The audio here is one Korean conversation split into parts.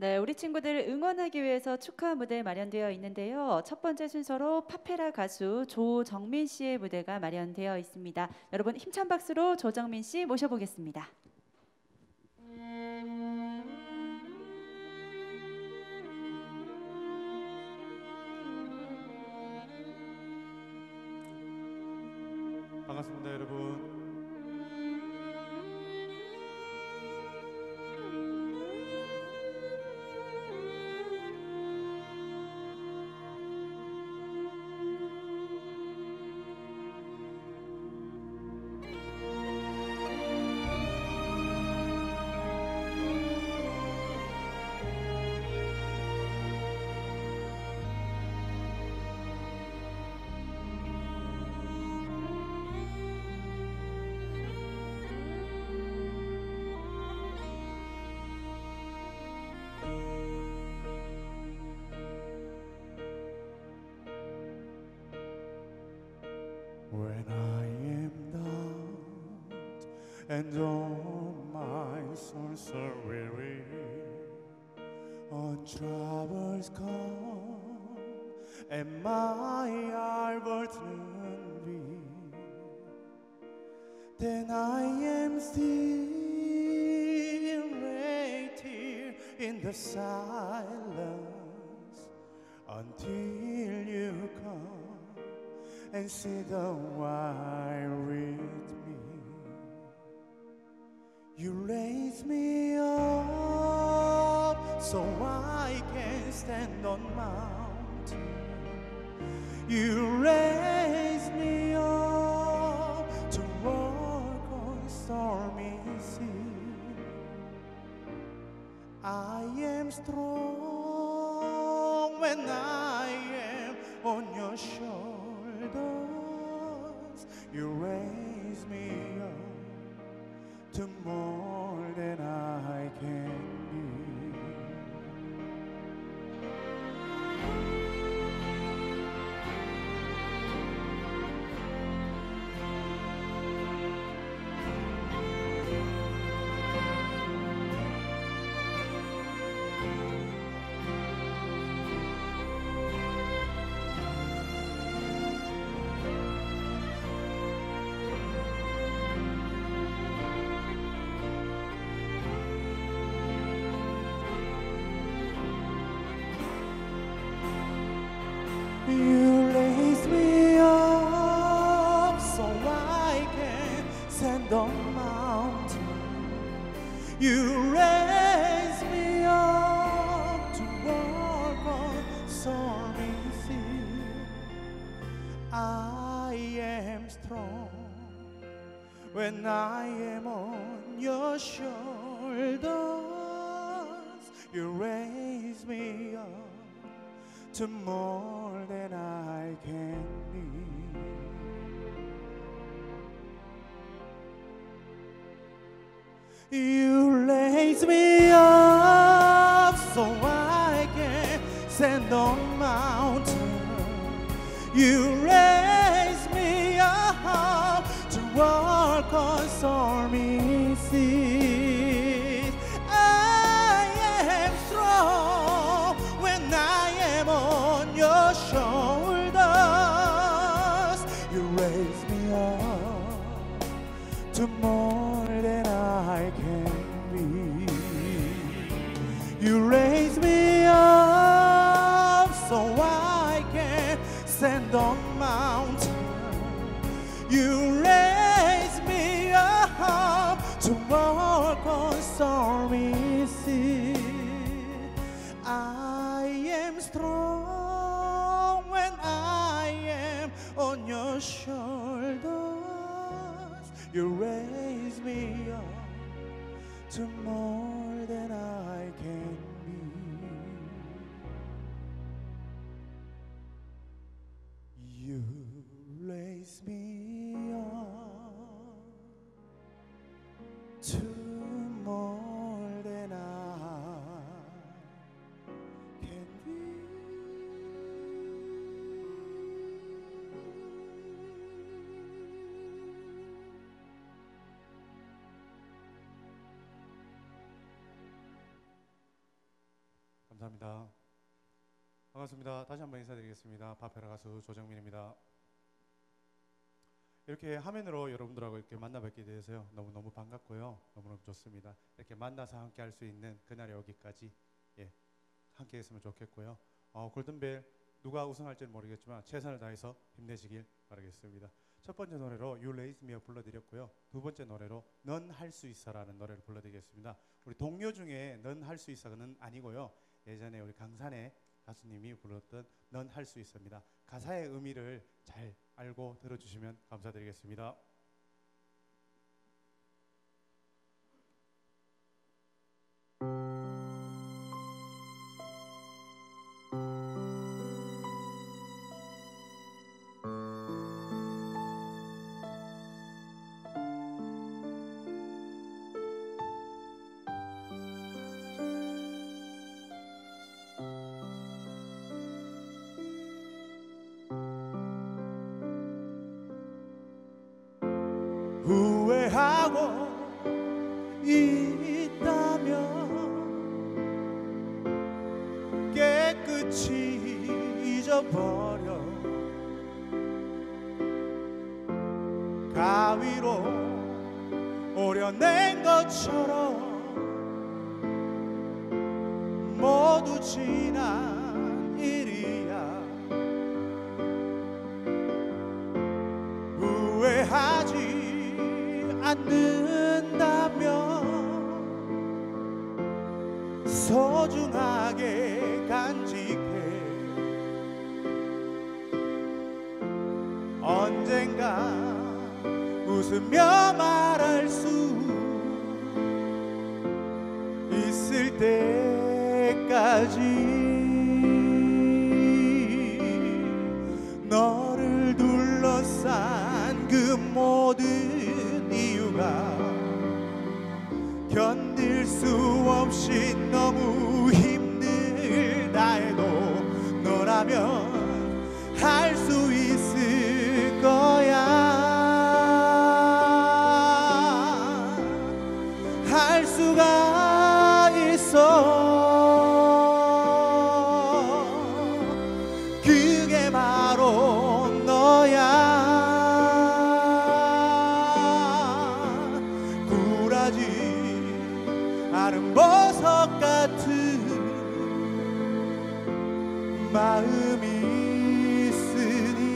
네, 우리 친구들을 응원하기 위해서 축하 무대 마련되어 있는데요. 첫 번째 순서로 파페라 가수 조정민 씨의 무대가 마련되어 있습니다. 여러분 힘찬 박수로 조정민 씨 모셔보겠습니다. 반갑습니다, 여러분. When I am down and all my soul so weary, on troubles come and my heart burdened be, then I am still waiting in the silence until you come and sit a while with me. You raise me up so I can stand on mountain. You raise me up to walk on stormy sea. I am strong when I am on your shoulders. You raise me up to more than I can be. You raise me up so I can stand on mountain. You raise me up to walk on stormy sea. I am strong when I am on your shoulders. You raise me up to more than I can be. You raise me up so I can stand on mountain. You raise me up to walk on stormy seas. I am strong when I am on your shoulders. You raise me up to more than I can be. You raise me up so I can stand on mountain. You raise me up to walk on stormy sea. I am strong when I am on your shoulders. You raise me up to more than I can be. You raise me up to more than I can be. 감사합니다. 반갑습니다. 다시 한번 인사드리겠습니다. 파페라 가수 조정민입니다. 이렇게 화면으로 여러분들하고 이렇게 만나 뵙게 돼서요. 너무너무 반갑고요. 너무너무 좋습니다. 이렇게 만나서 함께 할 수 있는 그날이 오기까지 함께 했으면 좋겠고요. 골든벨 누가 우승할지는 모르겠지만 최선을 다해서 힘내시길 바라겠습니다. 첫 번째 노래로 You Raise Me Up 불러드렸고요. 두 번째 노래로 넌 할 수 있어라는 노래를 불러드리겠습니다. 우리 동료 중에 넌 할 수 있어는 아니고요. 예전에 우리 강산의 가수님이 불렀던 넌 할 수 있습니다. 가사의 의미를 잘 알고 들어주시면 감사드리겠습니다. 후회하고 있다면 깨끗이 잊어버려 가위로 오려낸 것처럼 모두 지난 일이야. 후회하지 않는다면 소중하게 간직해. 언젠가 웃으며 말할 수 있을 때까지 너를 둘러싼 그 모든 이유가 견딜 수 없이 너무 힘들다 해도 너라면 할 수 있을 거야. 할 수가 있어. 그게 바로 너야. 마른 보석 같은 마음이 있으니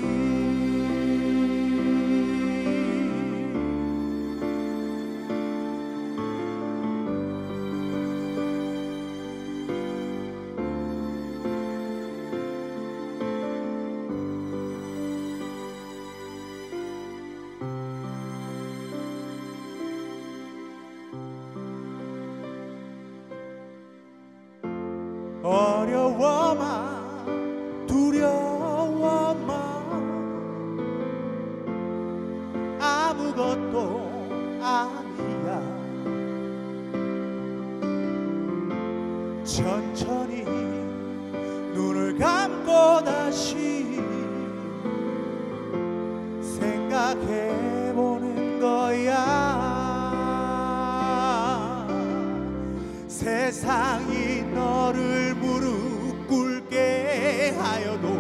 어려워만 두려워만 아무것도 아니야. 천천히 눈을 감고 다시 생각해보는 거야. 세상이 너를 무릎 꿇게 하여도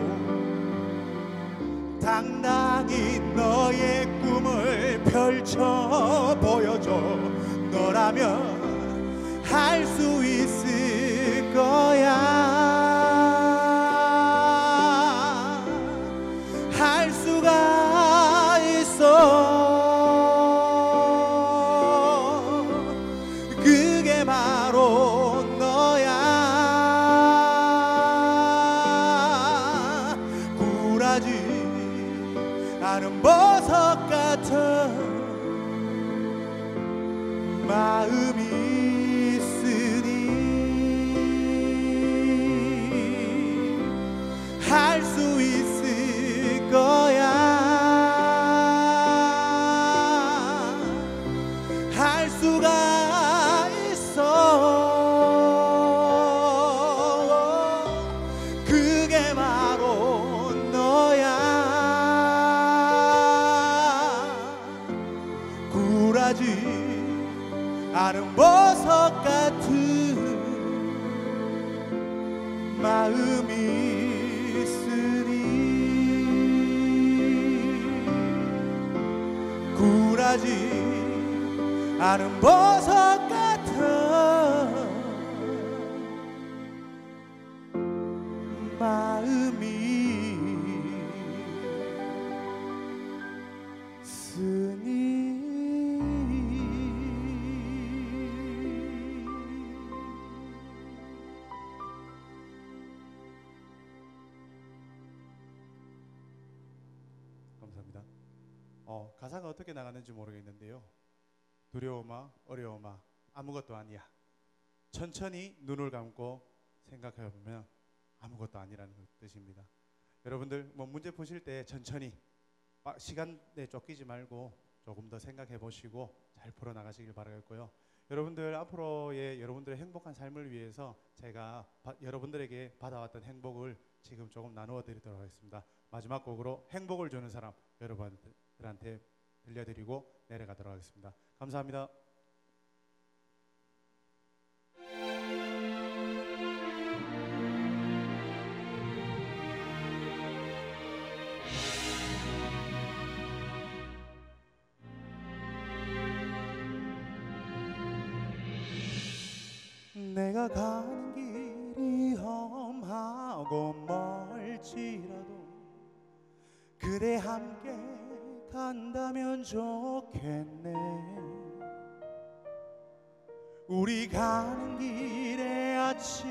당당히 너의 꿈을 펼쳐 보여줘. 너라면 할 수 있을 거야. 할 수가 있어. 마음이 쓰니 굴하지 않은 버섯 같은 마음이 쓰니 감사합니다. 가사가 어떻게 나가는지 모르겠는데요. 두려움아 어려움아 아무것도 아니야. 천천히 눈을 감고 생각해 보면 아무것도 아니라는 뜻입니다. 여러분들 뭐 문제 푸실 때 천천히 시간에 쫓기지 말고 조금 더 생각해 보시고 잘 풀어 나가시길 바라겠고요. 여러분들 앞으로의 여러분들의 행복한 삶을 위해서 제가 여러분들에게 받아왔던 행복을 지금 조금 나누어 드리도록 하겠습니다. 마지막 곡으로 행복을 주는 사람 여러분들한테 들려드리고 내려가도록 하겠습니다. 감사합니다. 내가 가는 길이 험하고 멀지라도 그대 함께 간다면 좋겠네. 우리 가는 길에 아침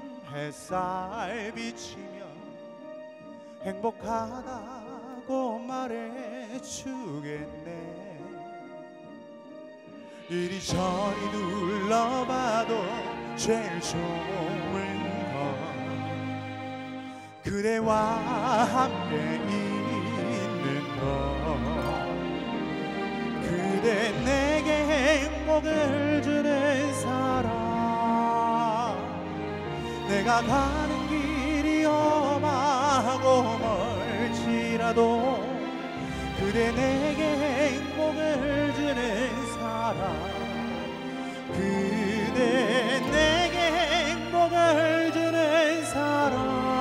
햇살 비치면 행복하다고 말해주겠네. 이리저리 둘러봐도 제일 좋은 건 그대와 함께 있는 것. 그대 내게 행복을 주는 사람. 내가 가는 길이 험하고 멀지라도 그대 내게 행복을 주는 사람. 그대 내게 행복을 주는 사람.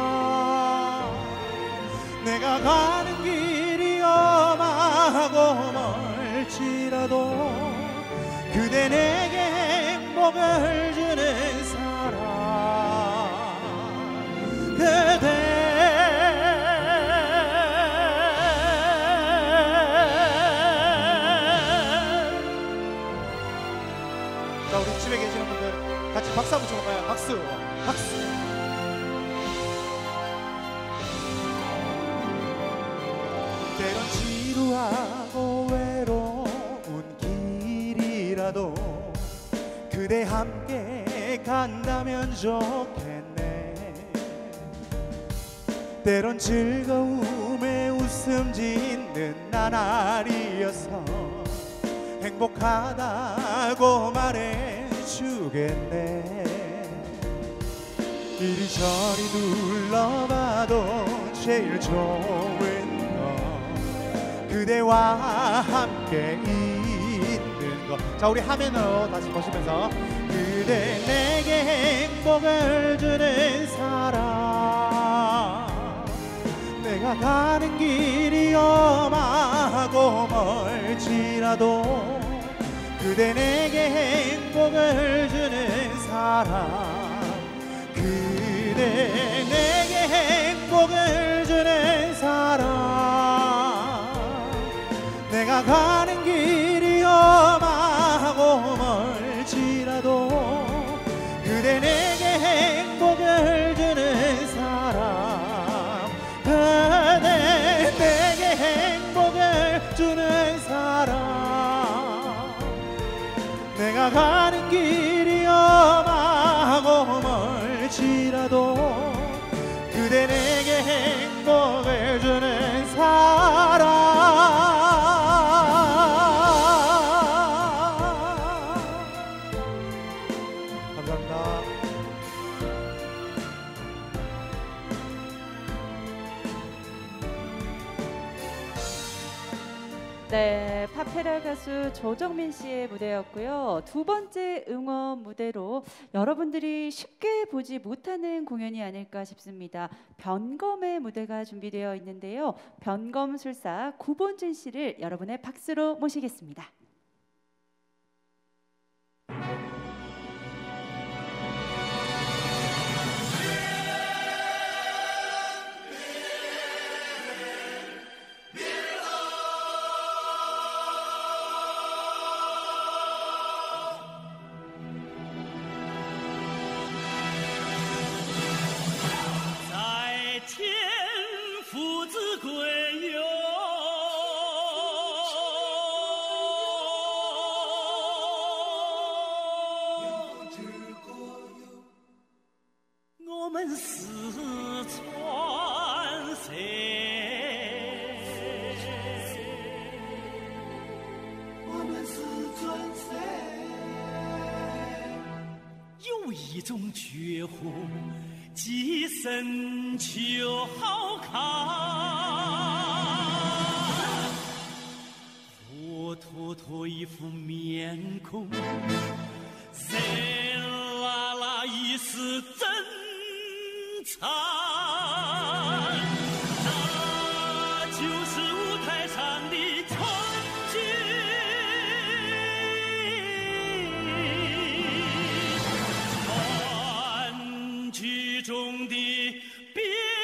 내가 가는 길이 험하고 멀지라도 그대 내게 행복을 주는 사람. 그대 우리 집에 계시는 분들 같이 박수 한번 쳐볼까요? 박수! 박수! 때론 지루하고 외로운 길이라도 그대 함께 간다면 좋겠네. 때론 즐거움에 웃음 짓는 나날이어서 행복하다고 말해주겠네. 이리저리 둘러봐도 제일 좋은 건 그대와 함께 있는 것. 자, 우리 화면으로 다시 보시면서 그대 내게 행복을 주는 사람. 내가 가는 길이 험하고 멀지라도 그대 내게 행복을 주는 사람. 그대 내게 행복을 주는 사람. 내가 가는 길이 험하고 멀지라도 그대 내게 행복을 주는 사람. 그대 내게 행복을 주는 사람. 내가 가는 길이 험하고 멀지라도 그대 내게 행복을 주는 사람. 감사합니다. 네, 파페라 가수 조정민 씨의 무대였고요. 두 번째 응원 무대로 여러분들이 쉽게 보지 못하는 공연이 아닐까 싶습니다. 변검의 무대가 준비되어 있는데요. 변검술사 구본진 씨를 여러분의 박수로 모시겠습니다. 有一种绝活，既深却好看，活脱脱一副面孔，热辣辣一丝真惨，那就是舞台上的春景。中的变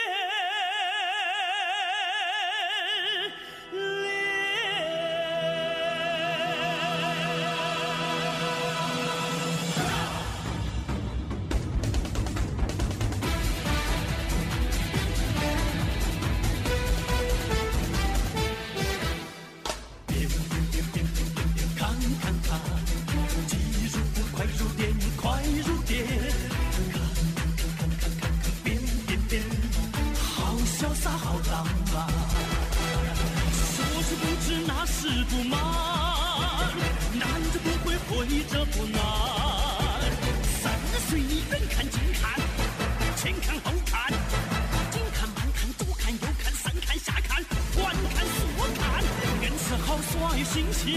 脸，看看他，技术快如电，快如电。潇洒好浪漫，说是不知那是不满，难着不会会着不难。30岁你远看近看，前看后看，近看慢看左看右看上看下看，环看左看，硬是好耍又新鲜。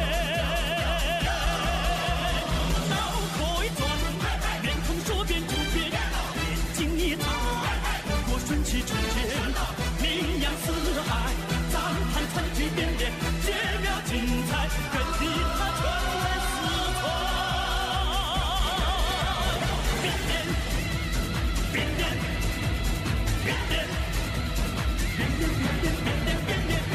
脑壳一转，面孔说变就变，眼睛一眨，不过顺其成。名扬四海，赞叹成绩变脸，绝妙精彩，跟着他传来四川。变脸，变脸，变脸，变脸，变脸，变脸，变脸，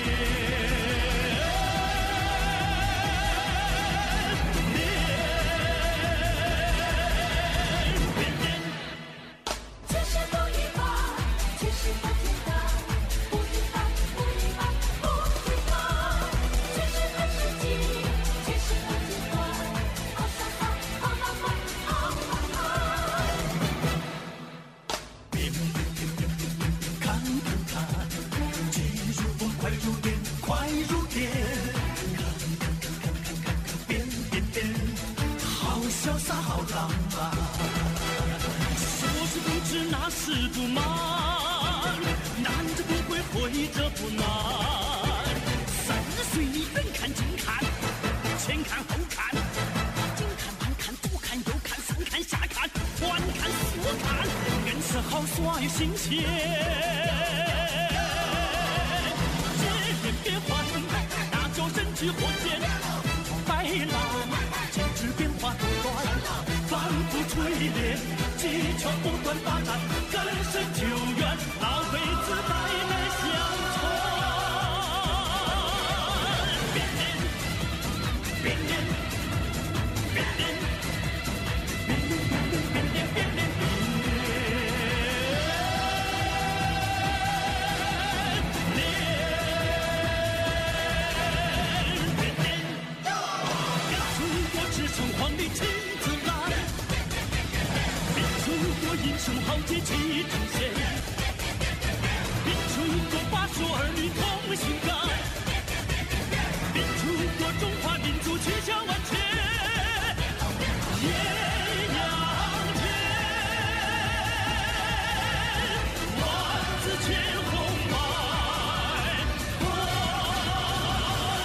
潇洒好浪漫，说是不知那是不满，难着不会会着不难。30岁你远看近看，前看后看，近看慢看左看右看上看下看，环看四看，硬是好耍又新鲜。这变变换，那叫人之火箭，白烂。只变化多端，反复锤炼，技巧不断发展，更是久远，老辈子代代相传。变脸，变脸，变脸，变脸，变脸，变脸，变脸，城隍的亲自来，变出过英雄豪杰气正线，变出过8族儿女同心肝，变出过中华民族气象万千，艳阳天，万紫千红白，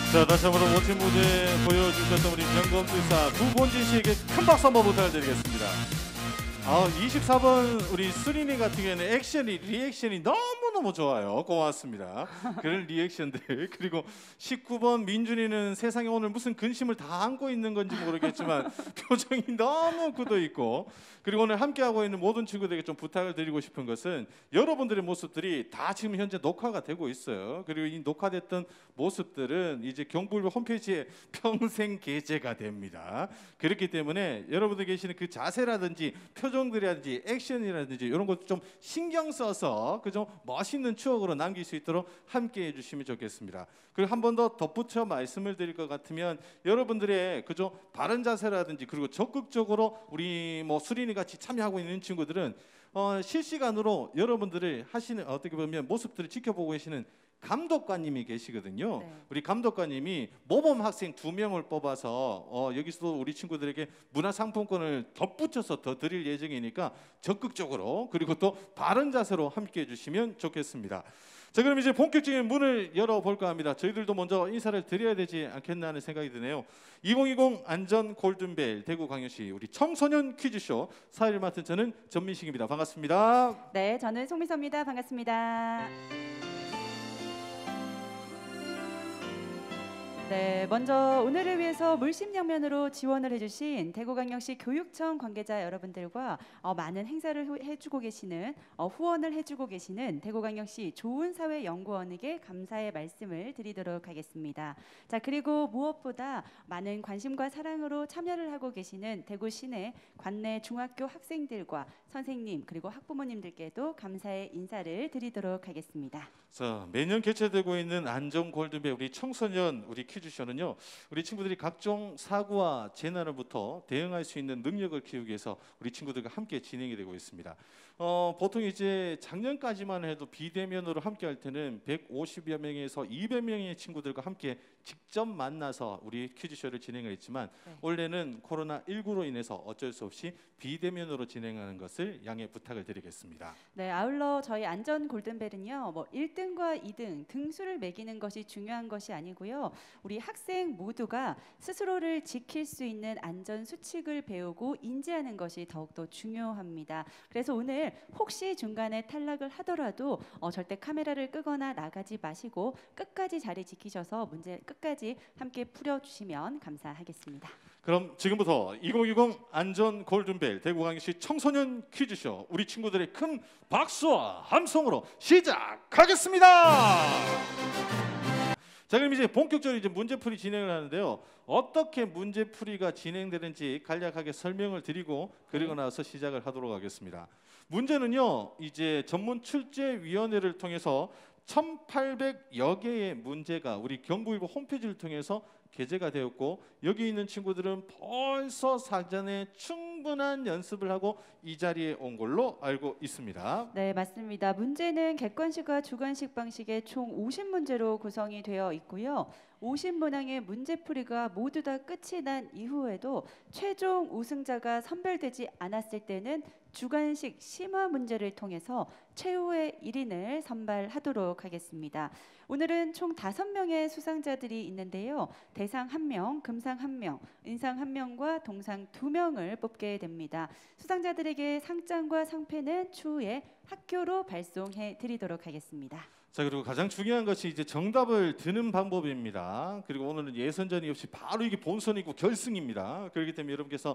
자, 다시 한번 멋진 무대 보여주셨던 우리 명검술사 구본진 씨에게 큰 박수 한번 부탁드리겠습니다. 24번 우리 수린이 같은 경우에는 리액션이 너무너무 좋아요. 고맙습니다. 그런 리액션들. 그리고 19번 민준이는 세상에 오늘 무슨 근심을 다 안고 있는 건지 모르겠지만 표정이 너무 굳어 있고, 그리고 오늘 함께하고 있는 모든 친구들에게 좀 부탁을 드리고 싶은 것은 여러분들의 모습들이 다 지금 현재 녹화가 되고 있어요. 그리고 이 녹화됐던 모습들은 이제 경북일보 홈페이지에 평생 게재가 됩니다. 그렇기 때문에 여러분들 계시는 그 자세라든지 표정들이라든지 액션이라든지 이런 것 좀 신경 써서 그 좀 멋있는 추억으로 남길 수 있도록 함께 해주시면 좋겠습니다. 그리고 한 번 더 덧붙여 말씀을 드릴 것 같으면 여러분들의 그저 바른 자세라든지 그리고 적극적으로 우리 뭐 수린이 같이 참여하고 있는 친구들은 실시간으로 여러분들을 하시는 어떻게 보면 모습들을 지켜보고 계시는 감독관님이 계시거든요. 네. 우리 감독관님이 모범 학생 2명을 뽑아서 여기서도 우리 친구들에게 문화상품권을 덧붙여서 더 드릴 예정이니까 적극적으로 그리고 또 바른 자세로 함께해 주시면 좋겠습니다. 자, 그럼 이제 본격적인 문을 열어볼까 합니다. 저희들도 먼저 인사를 드려야 되지 않겠나 하는 생각이 드네요. 2020 안전 골든벨 대구광역시 우리 청소년 퀴즈쇼 사회를 맡은 저는 전민식입니다. 반갑습니다. 네, 저는 송미서입니다. 반갑습니다. 네, 먼저 오늘을 위해서 물심양면으로 지원을 해주신 대구광역시 교육청 관계자 여러분들과 많은 행사를 해주고 계시는 후원을 해주고 계시는 대구광역시 좋은사회연구원에게 감사의 말씀을 드리도록 하겠습니다. 자, 그리고 무엇보다 많은 관심과 사랑으로 참여를 하고 계시는 대구 시내 관내 중학교 학생들과 선생님 그리고 학부모님들께도 감사의 인사를 드리도록 하겠습니다. 자, 매년 개최되고 있는 안전 골든벨 우리 청소년 우리 퀴즈쇼는요, 우리 친구들이 각종 사고와 재난으로부터 대응할 수 있는 능력을 키우기 위해서 우리 친구들과 함께 진행이 되고 있습니다. 보통 이제 작년까지만 해도 비대면으로 함께 할 때는 150여 명에서 200명의 친구들과 함께 직접 만나서 우리 퀴즈쇼를 진행을 했지만 네. 올해는 코로나19로 인해서 어쩔 수 없이 비대면으로 진행하는 것을 양해 부탁을 드리겠습니다. 네, 아울러 저희 안전 골든벨은요, 1등과 2등 등수를 매기는 것이 중요한 것이 아니고요, 우리 학생 모두가 스스로를 지킬 수 있는 안전 수칙을 배우고 인지하는 것이 더욱더 중요합니다. 그래서 오늘 혹시 중간에 탈락을 하더라도 절대 카메라를 끄거나 나가지 마시고 끝까지 자리 지키셔서 문제 끝까지 함께 풀어주시면 감사하겠습니다. 그럼 지금부터 2020 안전 골든벨 대구광역시 청소년 퀴즈쇼 우리 친구들의 큰 박수와 함성으로 시작하겠습니다. 자, 그럼 이제 본격적으로 이제 문제풀이 진행을 하는데요. 어떻게 문제풀이가 진행되는지 간략하게 설명을 드리고 그리고 나서 시작을 하도록 하겠습니다. 문제는요, 이제 전문 출제위원회를 통해서 1,800여 개의 문제가 우리 경북일보 홈페이지를 통해서 게재가 되었고, 여기 있는 친구들은 벌써 사전에 충분한 연습을 하고 이 자리에 온 걸로 알고 있습니다. 네, 맞습니다. 문제는 객관식과 주관식 방식의 총 50문제로 구성이 되어 있고요. 50문항의 문제풀이가 모두 다 끝이 난 이후에도 최종 우승자가 선별되지 않았을 때는 주관식 심화 문제를 통해서 최후의 1인을 선발하도록 하겠습니다. 오늘은 총 5명의 수상자들이 있는데요. 대상 1명, 금상 1명, 은상 1명과 동상 2명을 뽑게 됩니다. 수상자들에게 상장과 상패는 추후에 학교로 발송해 드리도록 하겠습니다. 자, 그리고 가장 중요한 것이 이제 정답을 드는 방법입니다. 그리고 오늘은 예선전이 없이 바로 이게 본선이고 결승입니다. 그렇기 때문에 여러분께서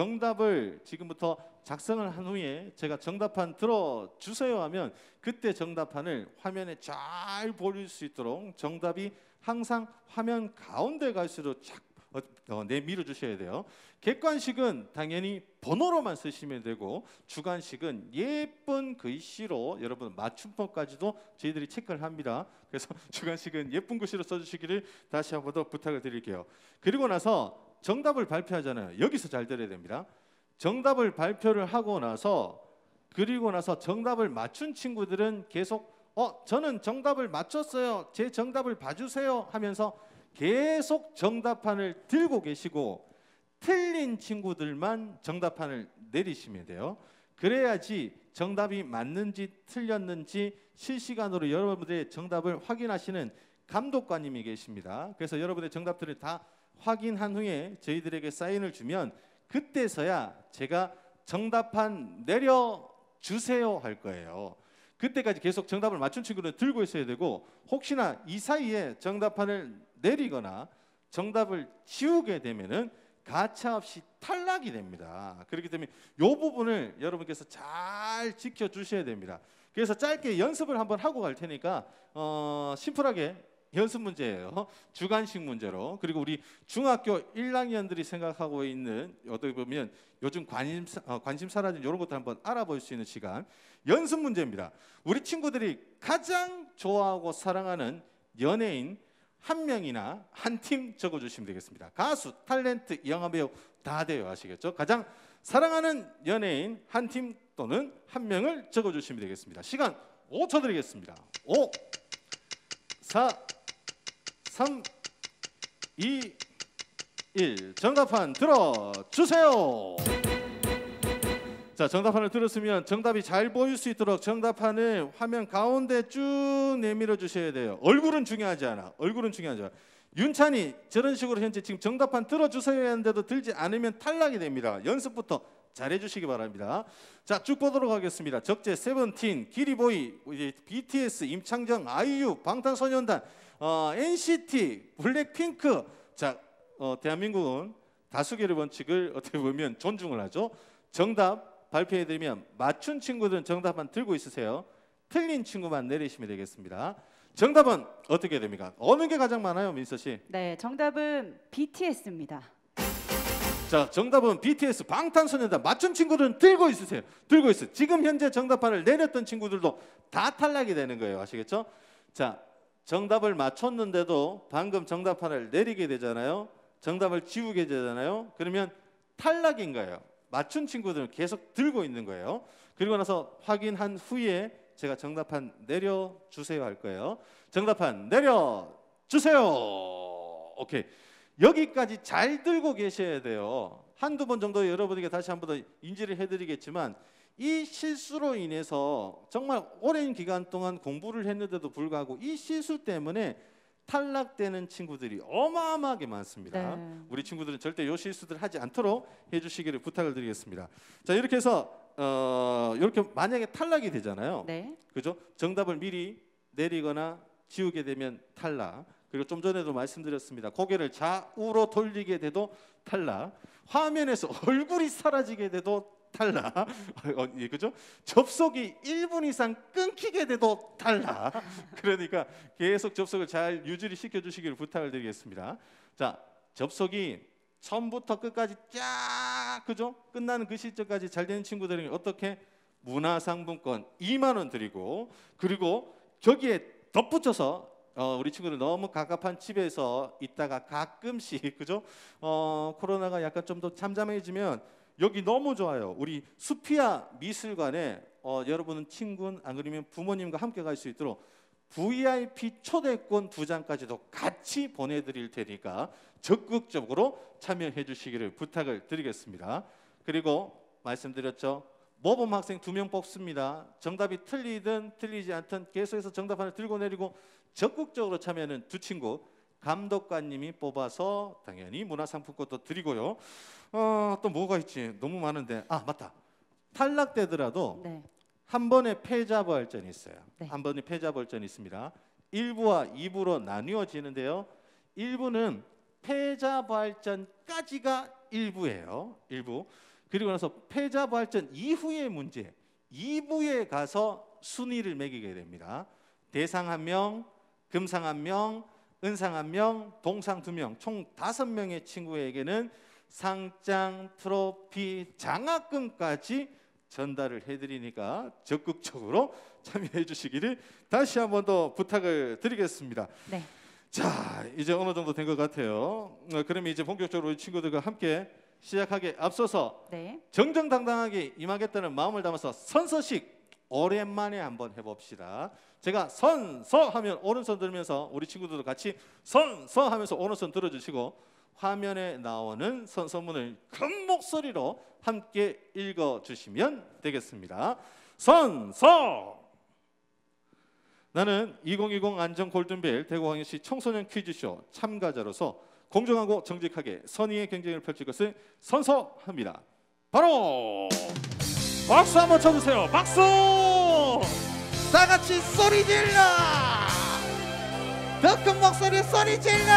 정답을 지금부터 작성을 한 후에 제가 정답판 들어주세요 하면 그때 정답판을 화면에 잘 보일 수 있도록 정답이 항상 화면 가운데 갈수록 쫙 내밀어 주셔야 돼요. 객관식은 당연히 번호로만 쓰시면 되고, 주관식은 예쁜 글씨로 여러분 맞춤법까지도 저희들이 체크를 합니다. 그래서 주관식은 예쁜 글씨로 써주시기를 다시 한 번 더 부탁을 드릴게요. 그리고 나서 정답을 발표하잖아요. 여기서 잘 들어야 됩니다. 정답을 발표를 하고 나서 그리고 나서 정답을 맞춘 친구들은 계속 저는 정답을 맞췄어요, 제 정답을 봐주세요 하면서 계속 정답판을 들고 계시고, 틀린 친구들만 정답판을 내리시면 돼요. 그래야지 정답이 맞는지 틀렸는지 실시간으로 여러분들의 정답을 확인하시는 감독관님이 계십니다. 그래서 여러분의 정답들을 다 확인한 후에 저희들에게 사인을 주면 그때서야 제가 정답판 내려주세요 할 거예요. 그때까지 계속 정답을 맞춘 친구는 들고 있어야 되고, 혹시나 이 사이에 정답판을 내리거나 정답을 지우게 되면은 가차없이 탈락이 됩니다. 그렇기 때문에 이 부분을 여러분께서 잘 지켜주셔야 됩니다. 그래서 짧게 연습을 한번 하고 갈 테니까 심플하게 연습 문제예요. 주관식 문제로. 그리고 우리 중학교 1학년들이 생각하고 있는, 어떻게 보면 요즘 관심사라든지 이런 것들 한번 알아볼 수 있는 시간, 연습 문제입니다. 우리 친구들이 가장 좋아하고 사랑하는 연예인 한 명이나 한 팀 적어주시면 되겠습니다. 가수, 탤런트, 영화배우 다 돼요. 아시겠죠? 가장 사랑하는 연예인 한 팀 또는 한 명을 적어주시면 되겠습니다. 시간 5초 드리겠습니다. 5, 4, 3, 2, 1. 정답판 들어주세요. 자, 정답판을 들었으면 정답이 잘 보일 수 있도록 정답판을 화면 가운데 쭉 내밀어 주셔야 돼요. 얼굴은 중요하지 않아. 얼굴은 중요하지 않아. 윤찬이 저런 식으로 현재 지금 정답판 들어주세요 했는데도 들지 않으면 탈락이 됩니다. 연습부터 잘해 주시기 바랍니다. 자, 쭉 보도록 하겠습니다. 적재, 세븐틴, 기리보이, BTS, 임창정, 아이유, 방탄소년단, NCT, 블랙핑크. 자, 대한민국은 다수결의 원칙을 어떻게 보면 존중을 하죠. 정답 발표해드리면 맞춘 친구들은 정답만 들고 있으세요. 틀린 친구만 내리시면 되겠습니다. 정답은 어떻게 됩니까? 어느 게 가장 많아요, 민서 씨? 네, 정답은 BTS입니다. 자, 정답은 BTS, 방탄소년단. 맞춘 친구들은 들고 있으세요. 들고 있어요. 지금 현재 정답판을 내렸던 친구들도 다 탈락이 되는 거예요. 아시겠죠? 자, 정답을 맞췄는데도 방금 정답판을 내리게 되잖아요. 정답을 지우게 되잖아요. 그러면 탈락인 거예요. 맞춘 친구들은 계속 들고 있는 거예요. 그리고 나서 확인한 후에 제가 정답판 내려주세요 할 거예요. 정답판 내려주세요. 오케이. 여기까지 잘 들고 계셔야 돼요. 한두 번 정도 여러분에게 다시 한 번 더 인지를 해드리겠지만, 이 실수로 인해서 정말 오랜 기간 동안 공부를 했는데도 불구하고 이 실수 때문에 탈락되는 친구들이 어마어마하게 많습니다. 네. 우리 친구들은 절대 이 실수들 하지 않도록 해주시기를 부탁을 드리겠습니다. 자, 이렇게 해서 이렇게 만약에 탈락이 되잖아요. 네. 그죠? 정답을 미리 내리거나 지우게 되면 탈락. 그리고 좀 전에도 말씀드렸습니다. 고개를 좌우로 돌리게 돼도 탈락. 화면에서 얼굴이 사라지게 돼도 탈락. 예, 그죠? 접속이 1분 이상 끊기게 돼도 탈락. 그러니까 계속 접속을 잘 유지를 시켜주시기를 부탁을 드리겠습니다. 자, 접속이 처음부터 끝까지 쫙, 그죠? 끝나는 그 시점까지 잘 되는 친구들은 어떻게? 문화상품권 2만 원 드리고, 그리고 거기에 덧붙여서 우리 친구들 너무 갑갑한 집에서 있다가 가끔씩, 그죠? 코로나가 약간 좀 더 잠잠해지면 여기 너무 좋아요. 우리 수피아 미술관에 여러분은 친구, 안 그러면 부모님과 함께 갈 수 있도록 VIP 초대권 2장까지도 같이 보내드릴 테니까 적극적으로 참여해 주시기를 부탁을 드리겠습니다. 그리고 말씀드렸죠. 모범 학생 2명 뽑습니다. 정답이 틀리든 틀리지 않든 계속해서 정답판을 들고 내리고 적극적으로 참여하는 두 친구, 감독관님이 뽑아서 당연히 문화상품권도 드리고요. 또 뭐가 있지? 너무 많은데. 아, 맞다. 탈락되더라도 네. 한 번의 패자부활전이 있어요. 네. 한 번의 패자부활전이 있습니다. 1부와 2부로 나뉘어지는데요. 1부는 패자부활전까지가 1부예요. 1부. 그리고 나서 패자부활전 이후의 문제, 2부에 가서 순위를 매기게 됩니다. 대상 1명, 금상 1명, 은상 1명, 동상 2명, 총 5명의 친구에게는 상장, 트로피, 장학금까지 전달을 해드리니까 적극적으로 참여해 주시기를 다시 한 번 더 부탁을 드리겠습니다. 네. 자, 이제 어느 정도 된 것 같아요. 그러면 이제 본격적으로 친구들과 함께 시작하기에 앞서서 네. 정정당당하게 임하겠다는 마음을 담아서 선서식 오랜만에 한번 해봅시다. 제가 선서 하면 오른손 들면서 우리 친구들도 같이 선서 하면서 오른손 들어주시고, 화면에 나오는 선서문을 큰 목소리로 함께 읽어주시면 되겠습니다. 선서. 나는 2020 안전 골든벨 대구광역시 청소년 퀴즈쇼 참가자로서 공정하고 정직하게 선의의 경쟁을 펼칠 것을 선서합니다. 바로 박수 한번 쳐주세요. 박수! 다 같이 소리 질러! 더 큰 목소리 소리 질러!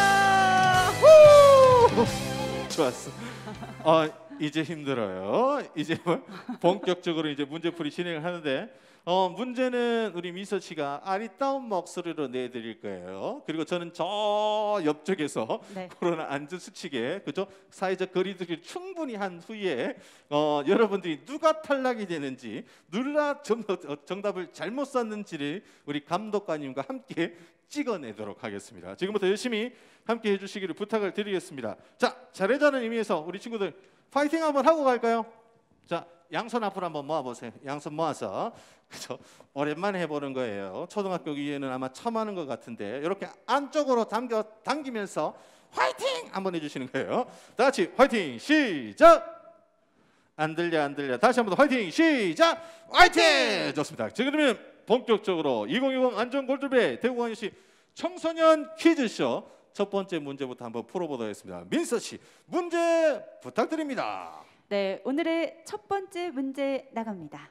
후! 좋았어. 이제 힘들어요. 이제 본격적으로 이제 문제풀이 진행을 하는데 문제는 우리 미서 씨가 아리따운 목소리로 내드릴 거예요. 그리고 저는 저 옆쪽에서 네. 코로나 안전 수칙에 그죠 사회적 거리두기를 충분히 한 후에 여러분들이 누가 탈락이 되는지 누가 정답을 잘못 썼는지를 우리 감독관님과 함께 찍어내도록 하겠습니다. 지금부터 열심히 함께 해주시기를 부탁을 드리겠습니다. 자, 잘해자는 의미에서 우리 친구들 파이팅 한번 하고 갈까요? 자, 양손 앞으로 한번 모아보세요. 양손 모아서 그죠? 오랜만에 해보는 거예요. 초등학교 이후에는 아마 처음 하는 것 같은데 이렇게 안쪽으로 당기면서 화이팅 한번 해주시는 거예요. 다 같이 화이팅 시작. 안 들려. 다시 한번 더 화이팅 시작. 화이팅. 좋습니다. 자, 그러면 본격적으로 2020 안전 골든벨 대구광역시 청소년 퀴즈쇼 첫 번째 문제부터 한번 풀어보도록 하겠습니다. 민서 씨 문제 부탁드립니다. 네, 오늘의 첫 번째 문제 나갑니다.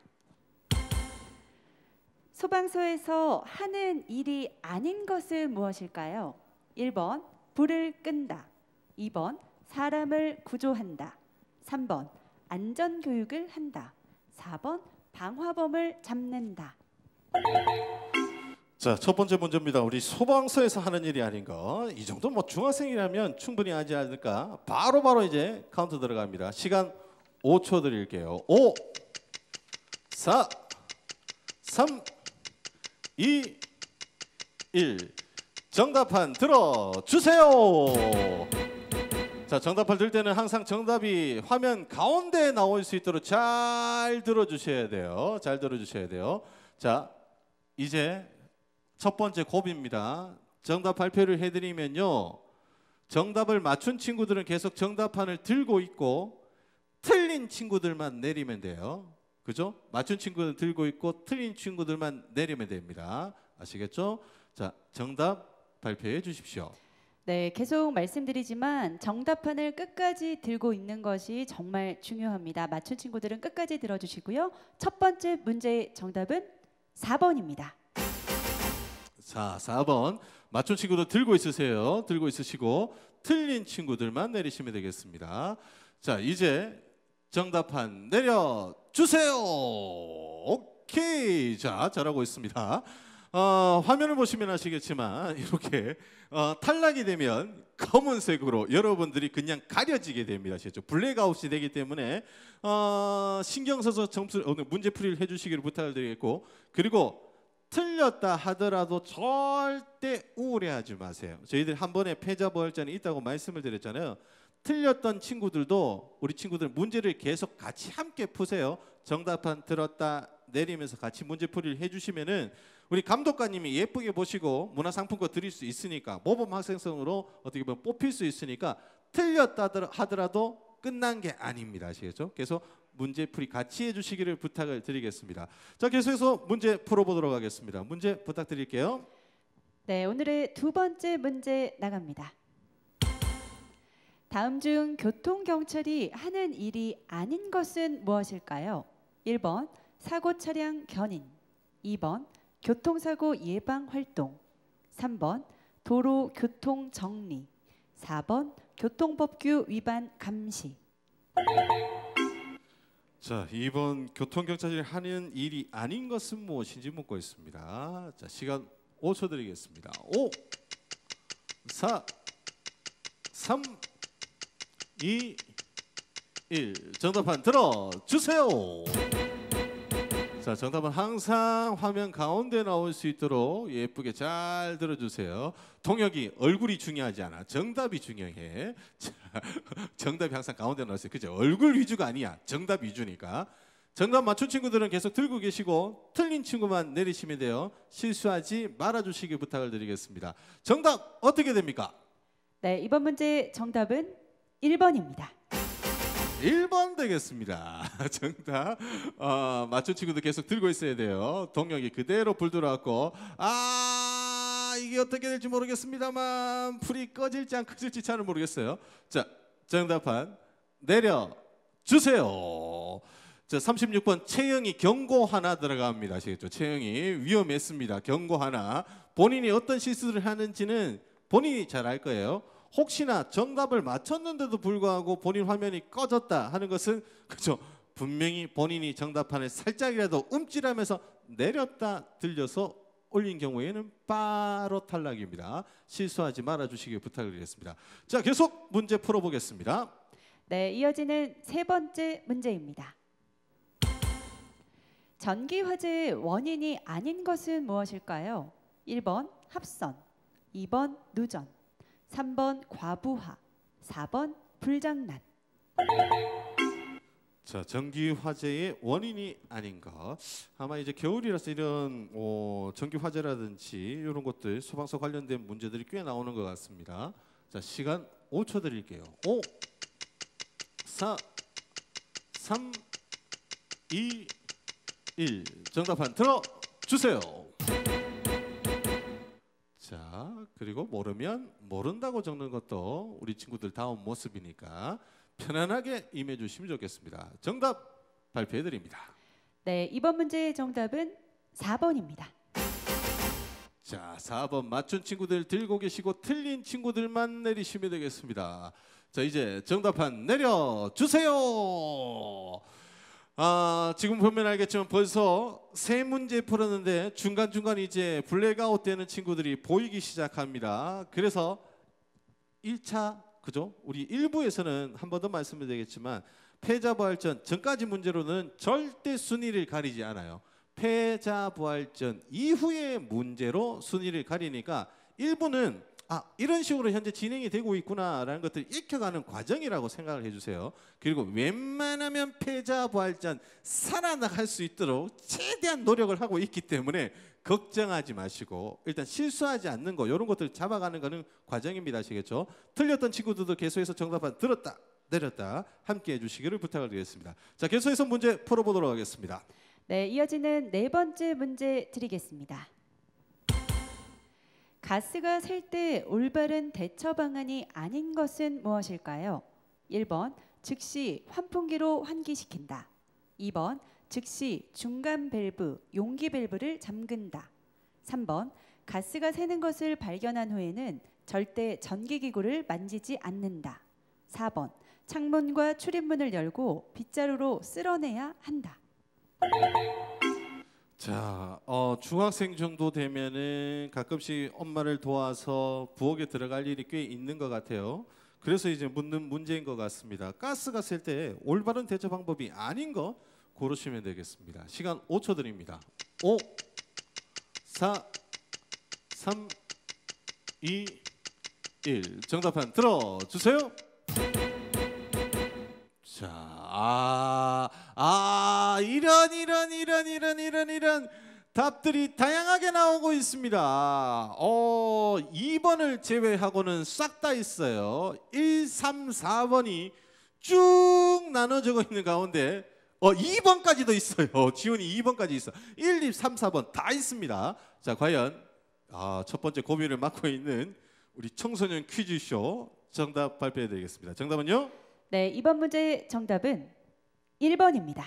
소방서에서 하는 일이 아닌 것은 무엇일까요? 1번 불을 끈다, 2번 사람을 구조한다, 3번 안전교육을 한다, 4번 방화범을 잡는다. 자, 첫 번째 문제입니다. 우리 소방서에서 하는 일이 아닌 거. 이 정도 뭐 중학생이라면 충분히 하지 않을까? 바로 이제 카운트 들어갑니다. 시간 5초 드릴게요. 5 4 3 2 1 정답판 들어주세요. 자, 정답판 들 때는 항상 정답이 화면 가운데에 나올 수 있도록 잘 들어주셔야 돼요. 잘 들어주셔야 돼요. 자, 이제 첫 번째 고비입니다. 정답 발표를 해드리면요, 정답을 맞춘 친구들은 계속 정답판을 들고 있고 틀린 친구들만 내리면 돼요. 그죠? 맞춘 친구는 들고 있고 틀린 친구들만 내리면 됩니다. 아시겠죠? 자, 정답 발표해 주십시오. 네, 계속 말씀드리지만 정답판을 끝까지 들고 있는 것이 정말 중요합니다. 맞춘 친구들은 끝까지 들어주시고요. 첫 번째 문제의 정답은 4번입니다. 자, 4번 맞춘 친구들 들고 있으세요. 들고 있으시고 틀린 친구들만 내리시면 되겠습니다. 자, 이제 정답판 내려주세요. 오케이. 자, 잘하고 있습니다. 화면을 보시면 아시겠지만 이렇게 탈락이 되면 검은색으로 여러분들이 그냥 가려지게 됩니다. 아시겠죠? 블랙아웃이 되기 때문에 신경 써서 문제풀이를 해주시기를 부탁을 드리겠고, 그리고 틀렸다 하더라도 절대 우울해하지 마세요. 저희들 한 번에 패자부활전이 있다고 말씀을 드렸잖아요. 틀렸던 친구들도 우리 친구들 문제를 계속 같이 함께 푸세요. 정답판 들었다 내리면서 같이 문제풀이를 해주시면은 우리 감독관님이 예쁘게 보시고 문화상품권 드릴 수 있으니까, 모범 학생성으로 어떻게 보면 뽑힐 수 있으니까 틀렸다 하더라도 끝난 게 아닙니다. 아시겠죠? 계속 문제풀이 같이 해주시기를 부탁을 드리겠습니다. 자, 계속해서 문제 풀어보도록 하겠습니다. 문제 부탁드릴게요. 네, 오늘의 두 번째 문제 나갑니다. 다음 중 교통경찰이 하는 일이 아닌 것은 무엇일까요? 1번 사고 차량 견인, 2번 교통사고 예방 활동, 3번 도로 교통 정리, 4번 교통법규 위반 감시. 자, 2번 교통경찰이 하는 일이 아닌 것은 무엇인지 묻고 있습니다. 자, 시간 5초 드리겠습니다. 5 4 3 2 1 정답판 들어주세요. 자, 정답은 항상 화면 가운데 나올 수 있도록 예쁘게 잘 들어주세요. 동혁이 얼굴이 중요하지 않아. 정답이 중요해. 자, 정답이 항상 가운데 나왔어요. 그죠? 얼굴 위주가 아니야. 정답 위주니까. 정답 맞춘 친구들은 계속 들고 계시고 틀린 친구만 내리시면 돼요. 실수하지 말아주시기 부탁을 드리겠습니다. 정답 어떻게 됩니까? 네, 이번 문제 정답은 1번입니다. 1번 되겠습니다. 정답. 맞춘 친구도 계속 들고 있어야 돼요. 동력이 그대로 불 들어왔고, 이게 어떻게 될지 모르겠습니다만 불이 꺼질지 안 꺼질지 잘 모르겠어요. 자, 정답판 내려 주세요. 자, 36번 채영이 경고 하나 들어갑니다. 아시겠죠? 채영이 위험했습니다. 경고 하나. 본인이 어떤 실수를 하는지는 본인이 잘 알 거예요. 혹시나 정답을 맞췄는데도 불구하고 본인 화면이 꺼졌다 하는 것은 그죠? 분명히 본인이 정답판을 살짝이라도 움찔하면서 내렸다 들려서 올린 경우에는 바로 탈락입니다. 실수하지 말아 주시길 부탁드리겠습니다. 자, 계속 문제 풀어보겠습니다. 네, 이어지는 세 번째 문제입니다. 전기 화재의 원인이 아닌 것은 무엇일까요? 1번 합선, 2번 누전, 3번 과부하, 4번 불장난. 자, 전기 화재의 원인이 아닌 것. 아마 이제 겨울이라서 이런 전기 화재라든지 이런 것들 소방서 관련된 문제들이 꽤 나오는 것 같습니다. 자, 시간 5초 드릴게요. 5, 4, 3, 2, 1. 정답판 들어 주세요. 자, 그리고 모르면 모른다고 적는 것도 우리 친구들 다운 모습이니까 편안하게 임해 주시면 좋겠습니다. 정답 발표해 드립니다. 네, 이번 문제의 정답은 4번입니다. 자, 4번 맞춘 친구들 들고 계시고 틀린 친구들만 내리시면 되겠습니다. 자, 이제 정답판 내려 주세요. 지금 보면 알겠지만 벌써 세 문제 풀었는데 중간중간 이제 블랙아웃 되는 친구들이 보이기 시작합니다. 그래서 1차 그죠? 우리 1부에서는 한 번 더 말씀을 드리겠지만 패자부활전 전까지 문제로는 절대 순위를 가리지 않아요. 패자부활전 이후의 문제로 순위를 가리니까 1부는 이런 식으로 현재 진행이 되고 있구나라는 것들을 익혀가는 과정이라고 생각을 해주세요. 그리고 웬만하면 패자부활전 살아나갈 수 있도록 최대한 노력을 하고 있기 때문에 걱정하지 마시고 일단 실수하지 않는 거 이런 것들 잡아가는 거는 과정입니다. 아시겠죠? 틀렸던 친구들도 계속해서 정답판 들었다 내렸다 함께 해주시기를 부탁을 드리겠습니다. 자, 계속해서 문제 풀어보도록 하겠습니다. 네, 이어지는 네 번째 문제 드리겠습니다. 가스가 셀 때 올바른 대처 방안이 아닌 것은 무엇일까요? 1번 즉시 환풍기로 환기시킨다. 2번 즉시 중간 밸브, 용기 밸브를 잠근다. 3번 가스가 새는 것을 발견한 후에는 절대 전기기구를 만지지 않는다. 4번 창문과 출입문을 열고 빗자루로 쓸어내야 한다. 자, 중학생 정도 되면은 가끔씩 엄마를 도와서 부엌에 들어갈 일이 꽤 있는 것 같아요. 그래서 이제 묻는 문제인 것 같습니다. 가스가 셀 때 올바른 대처 방법이 아닌 거 고르시면 되겠습니다. 시간 5초 드립니다. 5, 4, 3, 2, 1. 정답판 들어주세요. 자, 이런 답들이 다양하게 나오고 있습니다. 2번을 제외하고는 싹 다 있어요. 1, 3, 4번이 쭉 나눠져 있는 가운데 2번까지도 있어요. 지훈이 2번까지 있어. 1, 2, 3, 4번 다 있습니다. 자, 과연 첫 번째 고민을 맡고 있는 우리 청소년 퀴즈쇼 정답 발표해 드리겠습니다. 정답은요? 네, 이번 문제의 정답은 1번입니다.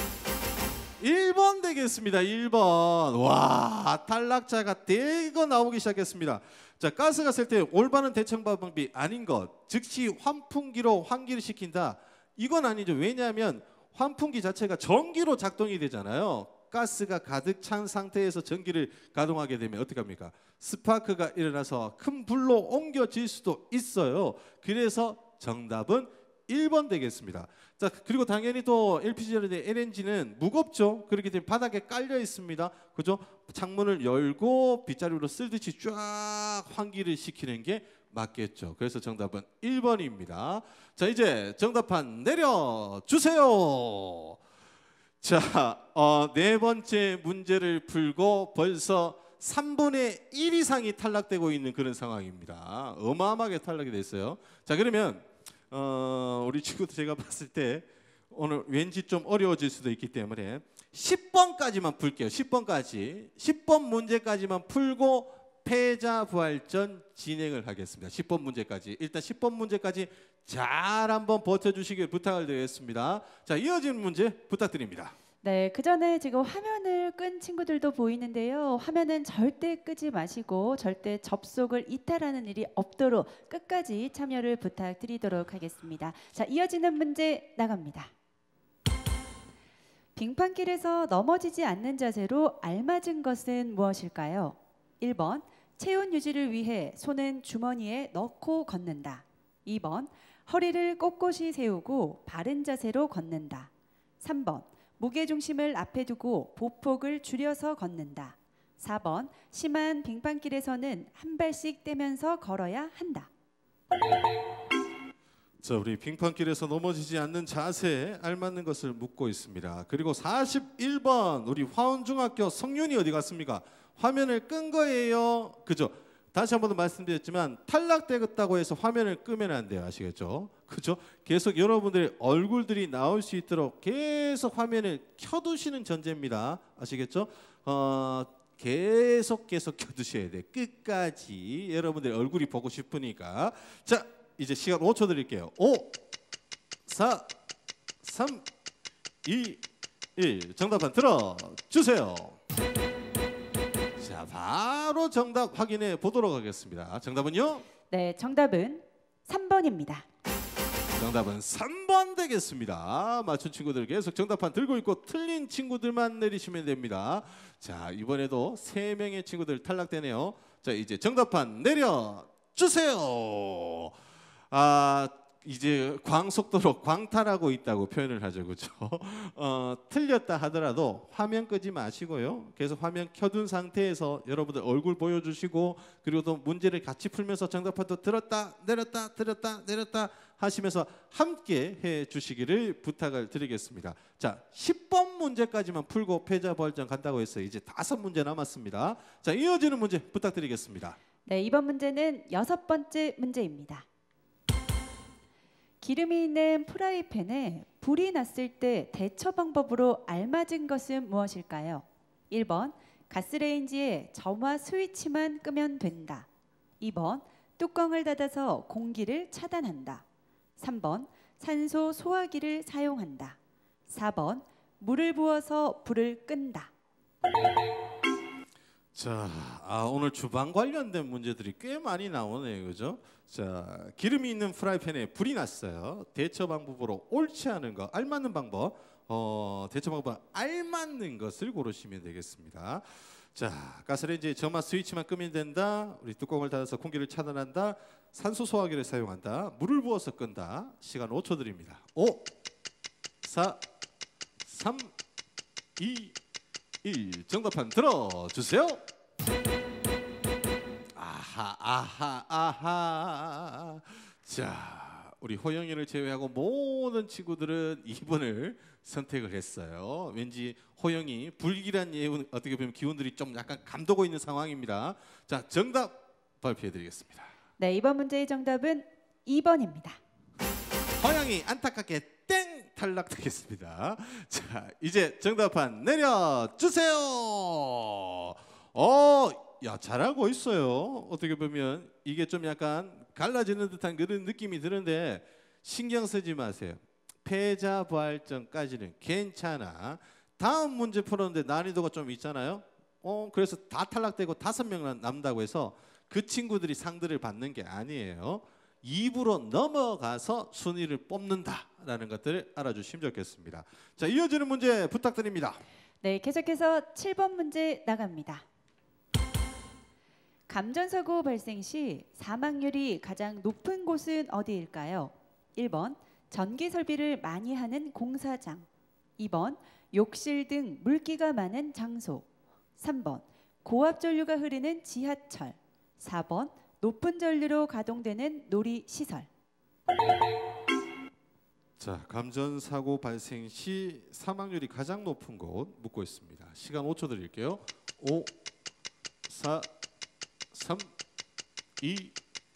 1번 되겠습니다. 1번. 와, 탈락자가 대거 나오기 시작했습니다. 자, 가스가 셀 때 올바른 대처 방법이 아닌 것, 즉시 환풍기로 환기를 시킨다. 이건 아니죠. 왜냐하면 환풍기 자체가 전기로 작동이 되잖아요. 가스가 가득 찬 상태에서 전기를 가동하게 되면 어떻게 합니까? 스파크가 일어나서 큰 불로 옮겨질 수도 있어요. 그래서 정답은 1번 되겠습니다. 자, 그리고 당연히 또 LPG는 무겁죠. 그렇기 때문에 바닥에 깔려 있습니다. 그죠? 창문을 열고 빗자루로 쓸듯이 쫙 환기를 시키는 게 맞겠죠. 그래서 정답은 1번입니다. 자, 이제 정답판 내려주세요. 자, 네 번째 문제를 풀고 벌써 3분의 1 이상이 탈락되고 있는 그런 상황입니다. 어마어마하게 탈락이 됐어요. 자, 그러면 우리 친구들 제가 봤을 때 오늘 왠지 좀 어려워질 수도 있기 때문에 10번까지만 풀게요. 10번까지. 10번 문제까지만 풀고 패자 부활전 진행을 하겠습니다. 10번 문제까지. 일단 10번 문제까지 잘 한번 버텨주시길 부탁을 드리겠습니다. 자, 이어지는 문제 부탁드립니다. 네, 그 전에 지금 화면을 끈 친구들도 보이는데요. 화면은 절대 끄지 마시고 절대 접속을 이탈하는 일이 없도록 끝까지 참여를 부탁드리도록 하겠습니다. 자, 이어지는 문제 나갑니다. 빙판길에서 넘어지지 않는 자세로 알맞은 것은 무엇일까요? 1번, 체온 유지를 위해 손은 주머니에 넣고 걷는다. 2번, 허리를 꼿꼿이 세우고 바른 자세로 걷는다. 3번, 무게중심을 앞에 두고 보폭을 줄여서 걷는다. 4번, 심한 빙판길에서는 한 발씩 떼면서 걸어야 한다. 자, 우리 빙판길에서 넘어지지 않는 자세에 알맞는 것을 묻고 있습니다. 그리고 41번 우리 화원중학교 성윤이 어디 갔습니까? 화면을 끈 거예요. 그죠? 다시 한 번 더 말씀드렸지만 탈락되었다고 해서 화면을 끄면 안 돼요. 아시겠죠? 그죠? 계속 여러분들의 얼굴들이 나올 수 있도록 계속 화면을 켜두시는 전제입니다. 아시겠죠? 계속 켜두셔야 돼. 끝까지 여러분들의 얼굴이 보고 싶으니까. 자, 이제 시간 5초 드릴게요. 5, 4, 3, 2, 1. 정답판 들어주세요. 자, 바로 정답 확인해 보도록 하겠습니다. 정답은요? 네, 정답은 3번입니다. 정답은 3번 되겠습니다. 맞춘 친구들 계속 정답판 들고 있고 틀린 친구들만 내리시면 됩니다. 자, 이번에도 3명의 친구들 탈락되네요. 자, 이제 정답판 내려주세요. 이제 광속도로 광탈하고 있다고 표현을 하죠. 그렇죠? 틀렸다 하더라도 화면 끄지 마시고요. 계속 화면 켜둔 상태에서 여러분들 얼굴 보여주시고 그리고 또 문제를 같이 풀면서 정답판도 들었다 내렸다 들었다 내렸다 하시면서 함께 해주시기를 부탁을 드리겠습니다. 자, 10번 문제까지만 풀고 패자 부활전 간다고 했어요. 이제 5문제 남았습니다. 자, 이어지는 문제 부탁드리겠습니다. 네, 이번 문제는 6번째 문제입니다. 기름이 있는 프라이팬에 불이 났을 때 대처 방법으로 알맞은 것은 무엇일까요? 1번, 가스레인지에 점화 스위치만 끄면 된다. 2번, 뚜껑을 닫아서 공기를 차단한다. 3번, 산소 소화기를 사용한다. 4번, 물을 부어서 불을 끈다. 자, 오늘 주방 관련된 문제들이 꽤 많이 나오네요. 그죠? 자, 기름이 있는 프라이팬에 불이 났어요. 대처 방법으로 옳지 않은 거, 알맞는 방법, 대처 방법 알맞는 것을 고르시면 되겠습니다. 자, 가스레인지에 점화 스위치만 끄면 된다. 우리 뚜껑을 닫아서 공기를 차단한다. 산소 소화기를 사용한다. 물을 부어서 끈다. 시간 5초 드립니다. 5, 4, 3, 2, 1. 정답판 들어주세요. 아하. 자, 우리 호영이를 제외하고 모든 친구들은 2번을 선택을 했어요. 왠지 호영이 불길한 예운 어떻게 보면 기운들이 좀 약간 감도고 있는 상황입니다. 자, 정답 발표해드리겠습니다. 네, 이번 문제의 정답은 2번입니다. 호영이 안타깝게 땡 탈락되겠습니다. 자, 이제 정답판 내려주세요. 야, 잘하고 있어요. 어떻게 보면 이게 좀 약간 갈라지는 듯한 그런 느낌이 드는데 신경 쓰지 마세요. 패자 부활전까지는 괜찮아. 다음 문제 풀었는데 난이도가 좀 있잖아요. 그래서 다 탈락되고 5명 남다고 해서 그 친구들이 상들을 받는 게 아니에요. 2부로 넘어가서 순위를 뽑는다라는 것들을 알아주시면 좋겠습니다. 자, 이어지는 문제 부탁드립니다. 네, 계속해서 7번 문제 나갑니다. 감전사고 발생 시 사망률이 가장 높은 곳은 어디일까요? 1번, 전기 설비를 많이 하는 공사장. 2번, 욕실 등 물기가 많은 장소. 3번, 고압 전류가 흐르는 지하철. 4번, 높은 전류로 가동되는 놀이시설. 자, 감전사고 발생 시 사망률이 가장 높은 곳 묻고 있습니다. 시간 5초 드릴게요. 5, 4, 3, 2,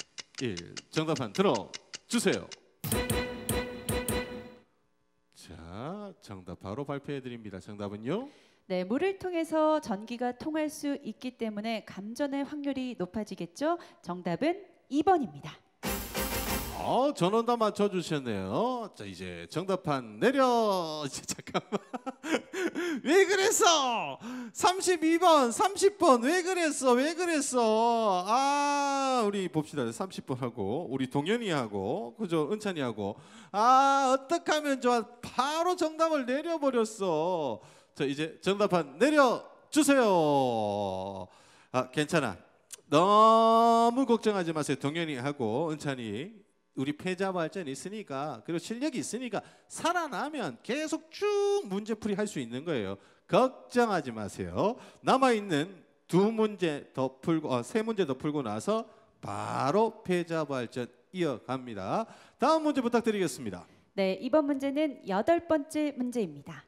1. 정답판 들어주세요. 자, 정답 바로 발표해 드립니다. 정답은요? 네, 물을 통해서 전기가 통할 수 있기 때문에 감전의 확률이 높아지겠죠. 정답은 2번입니다. 전원 다 맞춰주셨네요. 자, 이제 정답판 내려. 이제 잠깐만. 왜 그랬어? 32번, 30번 왜 그랬어? 왜 그랬어? 우리 봅시다. 30번하고 우리 동현이하고 그죠? 은찬이하고 어떻게 하면 좋아? 바로 정답을 내려버렸어. 자, 이제 정답판 내려주세요. 괜찮아. 너무 걱정하지 마세요. 동현이하고 은찬이 우리 패자부활전이 있으니까 그리고 실력이 있으니까 살아나면 계속 쭉 문제풀이 할 수 있는 거예요. 걱정하지 마세요. 남아있는 두 문제 더 풀고 세 문제 더 풀고 나서 바로 패자부활전 이어갑니다. 다음 문제 부탁드리겠습니다. 네, 이번 문제는 8번째 문제입니다.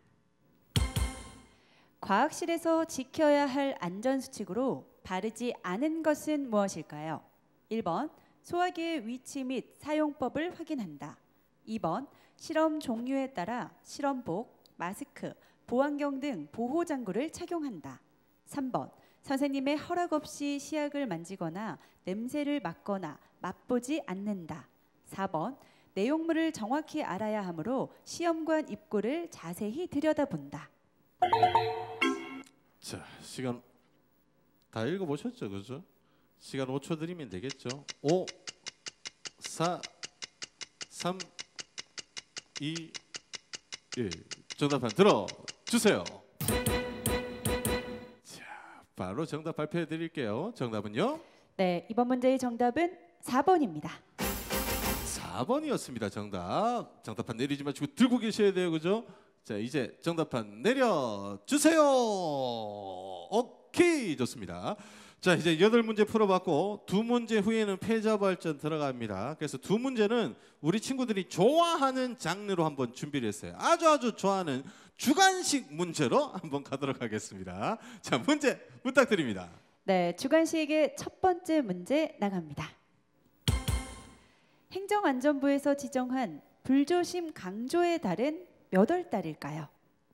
과학실에서 지켜야 할 안전수칙으로 바르지 않은 것은 무엇일까요? 1번 소화기의 위치 및 사용법을 확인한다. 2번 실험 종류에 따라 실험복, 마스크, 보안경 등 보호장구를 착용한다. 3번 선생님의 허락 없이 시약을 만지거나 냄새를 맡거나 맛보지 않는다. 4번 내용물을 정확히 알아야 하므로 시험관 입구를 자세히 들여다본다. 자, 시간 다 읽어보셨죠, 그죠? 시간 5초 드리면 되겠죠. 5, 4, 3, 2, 1. 정답판 들어주세요. 자, 바로 정답 발표해 드릴게요. 정답은요? 네, 이번 문제의 정답은 4번입니다. 4번이었습니다. 정답판 내리지 마시고 들고 계셔야 돼요, 그죠? 자, 이제 정답판 내려주세요. 오케이, 좋습니다. 자, 이제 8문제 풀어봤고 2문제 후에는 패자부활전 들어갑니다. 그래서 2문제는 우리 친구들이 좋아하는 장르로 한번 준비를 했어요. 아주 좋아하는 주관식 문제로 한번 가도록 하겠습니다. 자, 문제 부탁드립니다. 네, 주관식의 첫 번째 문제 나갑니다. 행정안전부에서 지정한 불조심 강조의 달은 몇 월 달일까요?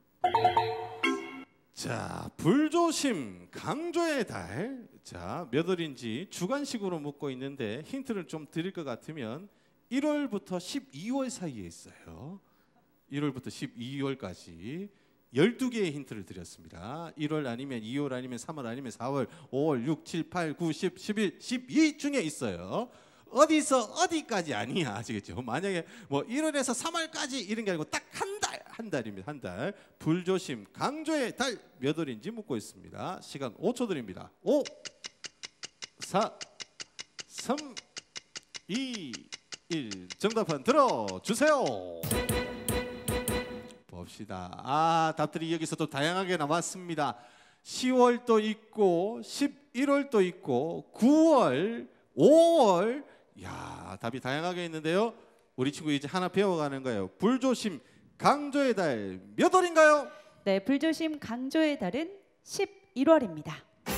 자, 불조심 강조의 달. 자, 몇 월인지 주관식으로 묻고 있는데 힌트를 좀 드릴 것 같으면 1월부터 12월 사이에 있어요. 1월부터 12월까지 12개의 힌트를 드렸습니다. 1월 아니면 2월 아니면 3월 아니면 4월, 5월, 6, 7, 8, 9, 10, 11, 12 중에 있어요. 어디서 어디까지 아니야, 아시겠죠? 만약에 뭐 1월에서 3월까지 이런 게 아니고 딱 한 달입니다. 한 달. 불조심 강조의 달 몇 월인지 묻고 있습니다. 시간 5초 드립니다. 5, 4, 3, 2, 1. 정답판 들어주세요. 봅시다. 답들이 여기서 또 다양하게 나왔습니다. 10월도 있고 11월도 있고 9월, 5월. 야, 답이 다양하게 있는데요. 우리 친구 이제 하나 배워가는 거예요. 불조심 강조의 달 몇 월인가요? 네, 불조심 강조의 달은 11월입니다.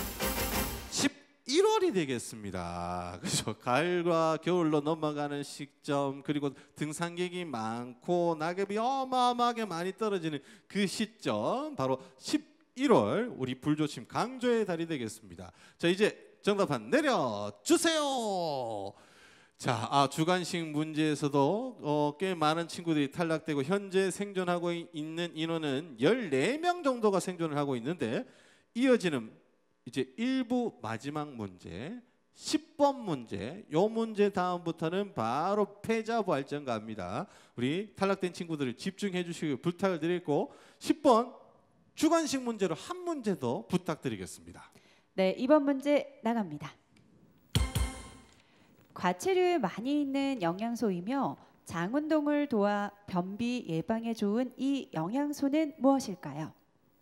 11월이 되겠습니다. 그렇죠. 가을과 겨울로 넘어가는 시점, 그리고 등산객이 많고 낙엽이 어마어마하게 많이 떨어지는 그 시점, 바로 11월 우리 불조심 강조의 달이 되겠습니다. 자, 이제 정답판 내려주세요. 자, 주관식 문제에서도 꽤 많은 친구들이 탈락되고 현재 생존하고 있는 인원은 14명 정도가 생존을 하고 있는데, 이어지는 이제 1부 마지막 문제 10번 문제, 요 문제 다음부터는 바로 패자부활전 갑니다. 우리 탈락된 친구들을 집중해 주시고 부탁을 드리고 10번 주관식 문제로 한 문제 더 부탁드리겠습니다. 네, 이번 문제 나갑니다. 과체류에 많이 있는 영양소이며 장 운동을 도와 변비 예방에 좋은 이 영양소는 무엇일까요?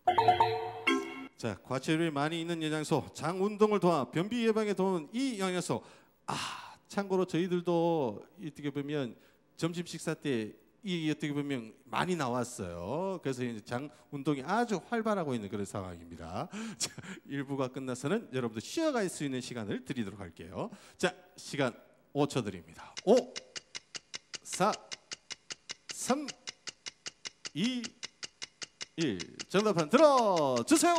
자, 과체류에 많이 있는 영양소, 장 운동을 도와 변비 예방에 도우는 이 영양소. 참고로 저희들도 어떻게 보면 점심 식사 때 이 어떻게 보면 많이 나왔어요. 그래서 이제 장 운동이 아주 활발하고 있는 그런 상황입니다. 자, 1부가 끝나서는 여러분들 쉬어갈 수 있는 시간을 드리도록 할게요. 자, 시간 5초 드립니다. 5, 4, 3, 2, 1. 정답판 들어주세요.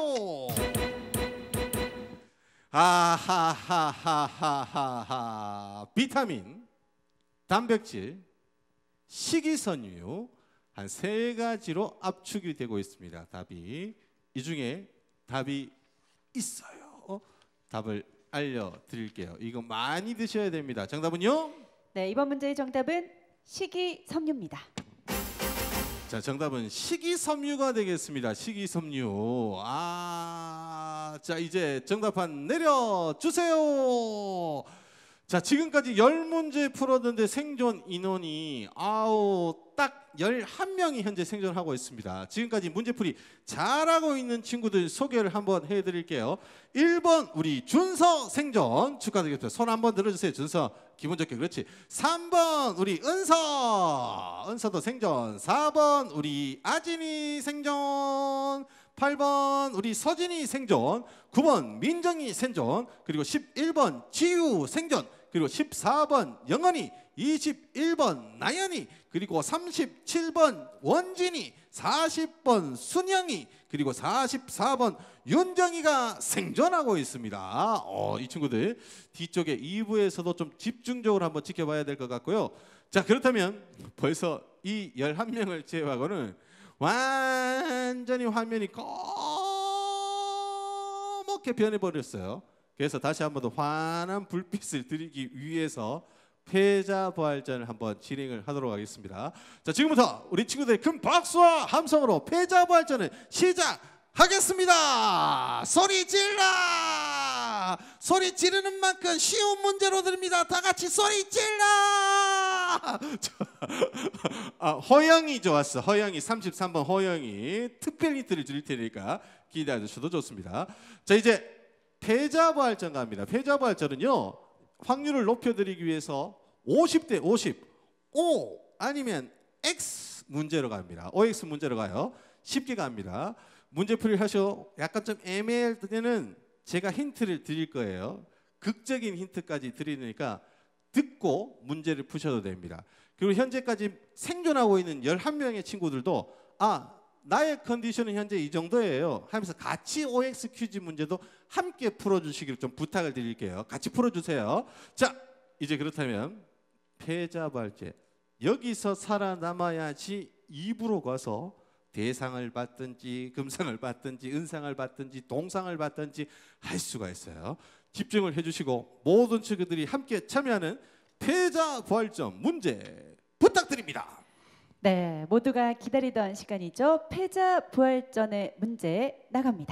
아하하하하하하. 비타민, 단백질, 식이섬유 한 3가지로 압축이 되고 있습니다. 답이 이 중에 답이 있어요. 답을 알려드릴게요. 이거 많이 드셔야 됩니다. 정답은요? 네, 이번 문제의 정답은 식이섬유입니다. 자, 정답은 식이섬유가 되겠습니다. 식이섬유. 자, 이제 정답판 내려주세요. 자, 지금까지 10문제 풀었는데 생존 인원이 딱 11명이 현재 생존하고 있습니다. 지금까지 문제풀이 잘하고 있는 친구들 소개를 한번 해드릴게요. 1번 우리 준서 생존 축하드리겠습니다. 손 한번 들어주세요. 준서 기분 좋게. 그렇지. 3번 우리 은서도 생존. 4번 우리 아진이 생존. 8번 우리 서진이 생존. 9번 민정이 생존. 그리고 11번 지유 생존. 그리고 14번 영원이, 21번 나연이, 그리고 37번 원진이, 40번 순영이, 그리고 44번 윤정이가 생존하고 있습니다. 이 친구들 뒤쪽에 2부에서도 좀 집중적으로 한번 지켜봐야 될 것 같고요. 자, 그렇다면 벌써 이 11명을 제외하고는 완전히 화면이 검게 변해버렸어요. 그래서 다시 한번 더 환한 불빛을 드리기 위해서 패자부활전을 한번 진행을 하도록 하겠습니다. 자, 지금부터 우리 친구들의 큰 박수와 함성으로 패자부활전을 시작하겠습니다. 소리 질러! 소리 지르는 만큼 쉬운 문제로 드립니다. 다 같이 소리 질러! 허영이 좋았어. 허영이 33번 허영이 특별 힌트를 드릴 테니까 기대해 주셔도 좋습니다. 자, 이제 패자부활전 갑니다. 패자부활전은요, 확률을 높여드리기 위해서 50대 50, O 아니면 X 문제로 갑니다. OX 문제로 가요. 쉽게 갑니다. 문제풀이를 하셔. 약간 좀 애매할 때는 제가 힌트를 드릴 거예요. 극적인 힌트까지 드리니까 듣고 문제를 푸셔도 됩니다. 그리고 현재까지 생존하고 있는 11명의 친구들도 나의 컨디션은 현재 이 정도예요 하면서 같이 OX 퀴즈 문제도 함께 풀어주시기를 좀 부탁을 드릴게요. 같이 풀어주세요. 자, 이제 그렇다면 패자부활전 여기서 살아남아야지 2부로 가서 대상을 받든지 금상을 받든지 은상을 받든지 동상을 받든지 할 수가 있어요. 집중을 해주시고 모든 친구들이 함께 참여하는 패자부활전 문제 부탁드립니다. 네, 모두가 기다리던 시간이죠. 패자부활전의 문제 나갑니다.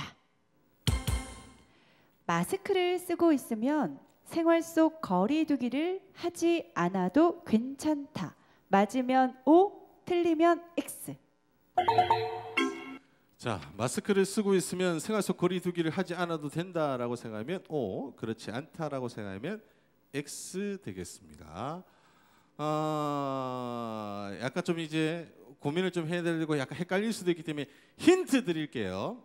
마스크를 쓰고 있으면 생활 속 거리 두기를 하지 않아도 괜찮다. 맞으면 O, 틀리면 X. 자, 마스크를 쓰고 있으면 생활 속 거리 두기를 하지 않아도 된다라고 생각하면 O, 그렇지 않다라고 생각하면 X 되겠습니다. 약간 좀 이제 고민을 좀 해야 되고 약간 헷갈릴 수도 있기 때문에 힌트 드릴게요.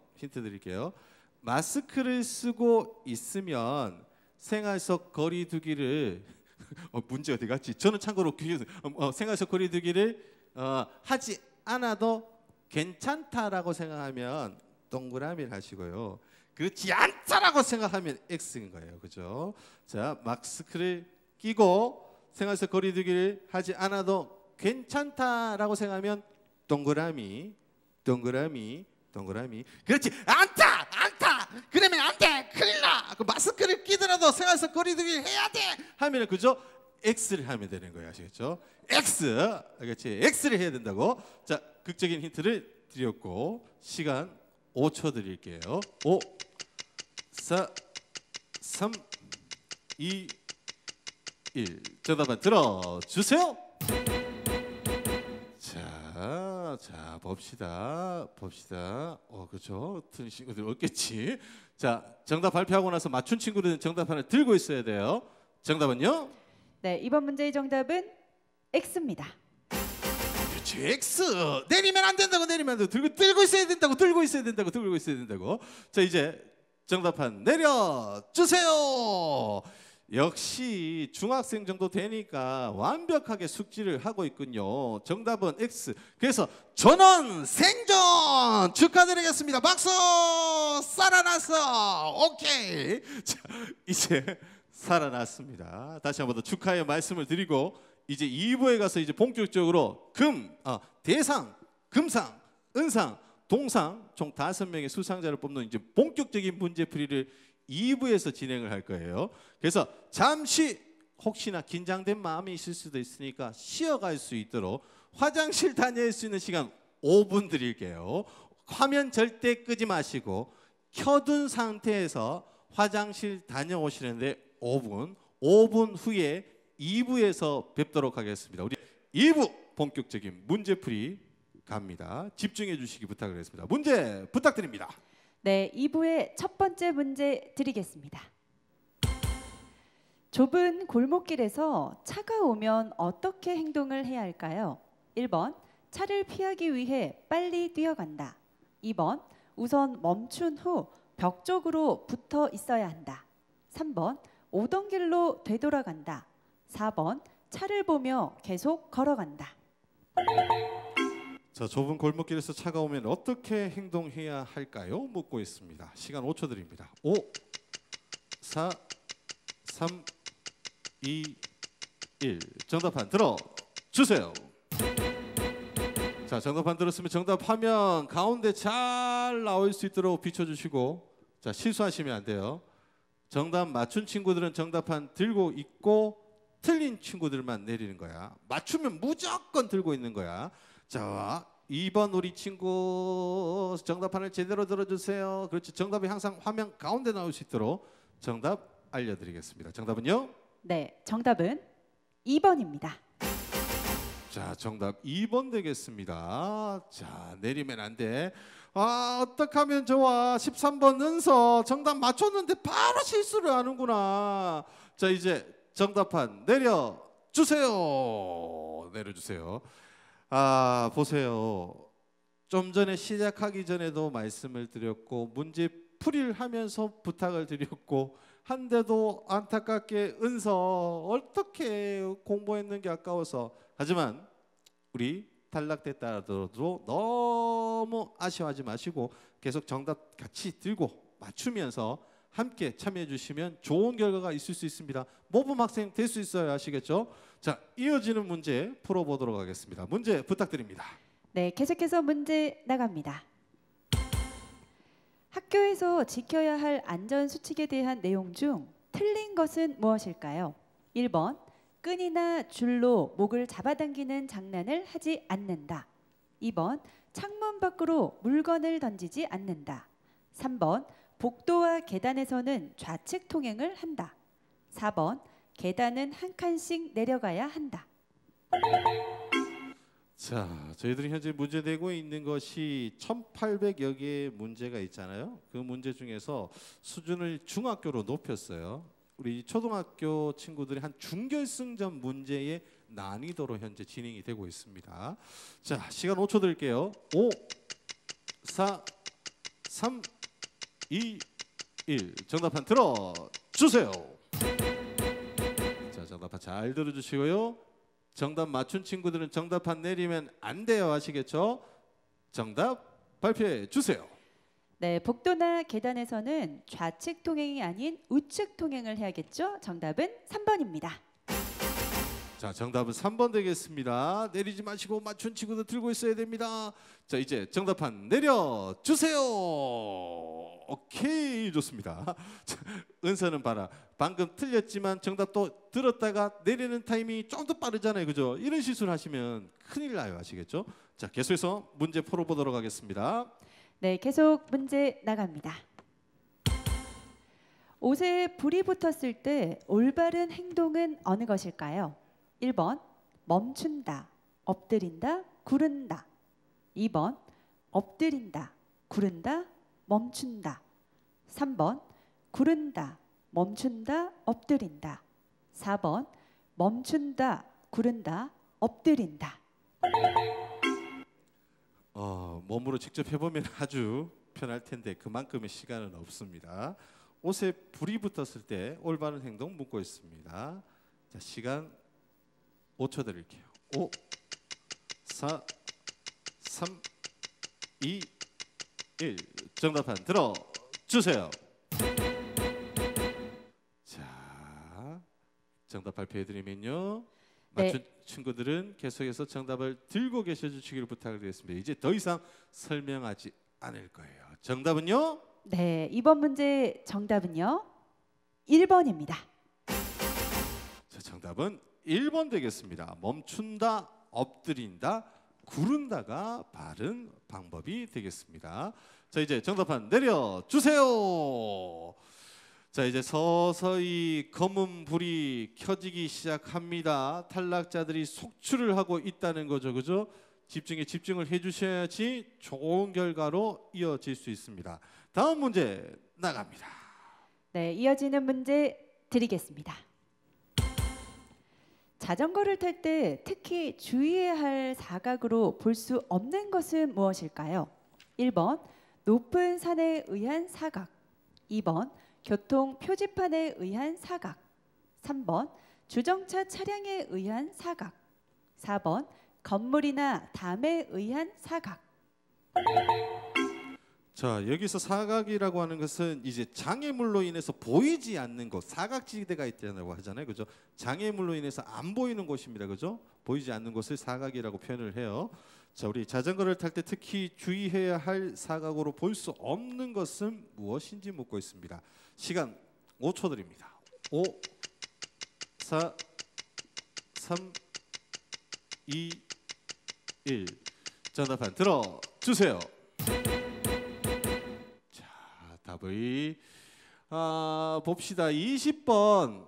마스크를 쓰고 있으면 생활 속 거리 두기를 문제 어디 갔지? 저는 참고로 생활 속 거리 두기를 하지 않아도 괜찮다라고 생각하면 동그라미를 하시고요. 그렇지 않다라고 생각하면 X인 거예요. 그죠? 자, 마스크를 끼고 생활 속 거리 두기를 하지 않아도 괜찮다라고 생각하면 동그라미. 그렇지 않다. 그러면 안 돼. 큰일 나. 그 마스크를 끼더라도 생활 속 거리 두기를 해야 돼. 하면은 그죠? X를 하면 되는 거예요. 아시겠죠? X. 그렇지. X를 해야 된다고. 자, 극적인 힌트를 드렸고 시간 5초 드릴게요. 5 4 3 2 1. 정답만 들어주세요. 자, 봅시다. 그렇죠. 틀린 친구들 없겠지. 자, 정답 발표하고 나서 맞춘 친구들은 정답판을 들고 있어야 돼요. 정답은요? 네, 이번 문제의 정답은 X입니다. 그렇지, X. 내리면 안 된다고. 들고 있어야 된다고. 자, 이제 정답판 내려주세요. 역시 중학생 정도 되니까 완벽하게 숙지를 하고 있군요. 정답은 X. 그래서 전원 생존 축하드리겠습니다. 박수! 살아났어. 오케이. 자, 이제 살아났습니다. 다시 한 번 더 축하의 말씀을 드리고 이제 2부에 가서 이제 본격적으로 대상, 금상, 은상, 동상 총 5명의 수상자를 뽑는 이제 본격적인 문제풀이를 2부에서 진행을 할 거예요. 그래서 잠시 혹시나 긴장된 마음이 있을 수도 있으니까 쉬어갈 수 있도록 화장실 다닐 수 있는 시간 5분 드릴게요. 화면 절대 끄지 마시고 켜둔 상태에서 화장실 다녀오시는데 5분 후에 2부에서 뵙도록 하겠습니다. 우리 2부 본격적인 문제풀이 갑니다. 집중해 주시기 부탁드리겠습니다. 문제 부탁드립니다. 네, 2부의 첫 번째 문제 드리겠습니다. 좁은 골목길에서 차가 오면 어떻게 행동을 해야 할까요? 1번, 차를 피하기 위해 빨리 뛰어간다. 2번, 우선 멈춘 후 벽 쪽으로 붙어 있어야 한다. 3번, 오던 길로 되돌아간다. 4번, 차를 보며 계속 걸어간다. 자, 좁은 골목길에서 차가 오면 어떻게 행동해야 할까요? 묻고 있습니다. 시간 5초 드립니다. 5, 4, 3, 2, 1. 정답판 들어 주세요. 자, 정답판 들었으면 정답 화면 가운데 잘 나올 수 있도록 비춰주시고, 자, 실수하시면 안 돼요. 정답 맞춘 친구들은 정답판 들고 있고 틀린 친구들만 내리는 거야. 맞추면 무조건 들고 있는 거야. 자, 2번 우리 친구 정답판을 제대로 들어주세요. 그렇지. 정답이 항상 화면 가운데 나올 수 있도록 정답 알려드리겠습니다. 정답은요? 네, 정답은 2번입니다. 자, 정답 2번 되겠습니다. 자, 내리면 안 돼. 어떻게 하면 좋아. 13번 은서 정답 맞췄는데 바로 실수를 하는구나. 자, 이제 정답판 내려주세요. 내려주세요. 보세요. 좀 전에 시작하기 전에도 말씀을 드렸고 문제 풀이를 하면서 부탁을 드렸고 한데도 안타깝게 은서 어떻게 공부했는 게 아까워서. 하지만 우리 탈락됐다 하더라도 너무 아쉬워하지 마시고 계속 정답 같이 들고 맞추면서 함께 참여해 주시면 좋은 결과가 있을 수 있습니다. 모범 학생 될 수 있어요. 아시겠죠? 자, 이어지는 문제 풀어보도록 하겠습니다. 문제 부탁드립니다. 네, 계속해서 문제 나갑니다. 학교에서 지켜야 할 안전수칙에 대한 내용 중 틀린 것은 무엇일까요? 1번, 끈이나 줄로 목을 잡아당기는 장난을 하지 않는다. 2번, 창문 밖으로 물건을 던지지 않는다. 3번, 복도와 계단에서는 좌측 통행을 한다. 4번, 계단은 한 칸씩 내려가야 한다. 자, 저희들이 현재 문제 내고 있는 것이 1800여 개의 문제가 있잖아요. 그 문제 중에서 수준을 중학교로 높였어요. 우리 초등학교 친구들이 한 준결승전 문제의 난이도로 현재 진행이 되고 있습니다. 자, 시간 5초 드릴게요. 5, 4, 3, 2, 1. 정답판 들어주세요. 자, 정답판 잘 들어주시고요. 정답 맞춘 친구들은 정답판 내리면 안 돼요. 아시겠죠? 정답 발표해 주세요. 네, 복도나 계단에서는 좌측 통행이 아닌 우측 통행을 해야겠죠? 정답은 3번입니다. 자, 정답은 3번 되겠습니다. 내리지 마시고 맞춘 친구들 들고 있어야 됩니다. 자, 이제 정답판 내려주세요. 오케이, 좋습니다. 자, 은서는 봐라. 방금 틀렸지만 정답도 들었다가 내리는 타이밍이 좀 더 빠르잖아요. 그죠? 이런 실수를 하시면 큰일 나요. 아시겠죠? 자, 계속해서 문제 풀어보도록 하겠습니다. 네, 계속 문제 나갑니다. 옷에 불이 붙었을 때 올바른 행동은 어느 것일까요? 1번, 멈춘다, 엎드린다, 구른다. 2번, 엎드린다, 구른다, 멈춘다. 3번, 구른다, 멈춘다, 엎드린다. 4번, 멈춘다, 구른다, 엎드린다. 몸으로 직접 해보면 아주 편할 텐데 그만큼의 시간은 없습니다. 옷에 불이 붙었을 때 올바른 행동 묻고 있습니다. 자, 시간 5초 드릴게요. 5, 4, 3, 2, 1. 정답판 들어 주세요. 자, 정답 발표해 드리면요. 네. 맞춘 친구들은 계속해서 정답을 들고 계셔 주시기를 부탁드리겠습니다. 이제 더 이상 설명하지 않을 거예요. 정답은요? 네, 이번 문제 정답은요. 1번입니다. 자, 정답은 1번 되겠습니다. 멈춘다, 엎드린다, 구른다가 바른 방법이 되겠습니다. 자, 이제 정답판 내려 주세요. 자, 이제 서서히 검은 불이 켜지기 시작합니다. 탈락자들이 속출을 하고 있다는 거죠, 그죠? 집중을 해주셔야지 좋은 결과로 이어질 수 있습니다. 다음 문제 나갑니다. 네, 이어지는 문제 드리겠습니다. 자전거를 탈 때 특히 주의해야 할 사각으로 볼 수 없는 것은 무엇일까요? 1번 높은 산에 의한 사각, 2번 교통 표지판에 의한 사각, 3번 주정차 차량에 의한 사각, 4번 건물이나 담에 의한 사각. 자, 여기서 사각이라고 하는 것은 이제 장애물로 인해서 보이지 않는 곳, 사각지대가 있다고 하잖아요, 그죠? 장애물로 인해서 안 보이는 곳입니다, 그죠? 보이지 않는 곳을 사각이라고 표현을 해요. 자, 우리 자전거를 탈 때 특히 주의해야 할 사각으로 볼 수 없는 것은 무엇인지 묻고 있습니다. 시간 5초 드립니다. 5, 4, 3, 2, 1. 정답판 들어 주세요. 답을 봅시다. 20번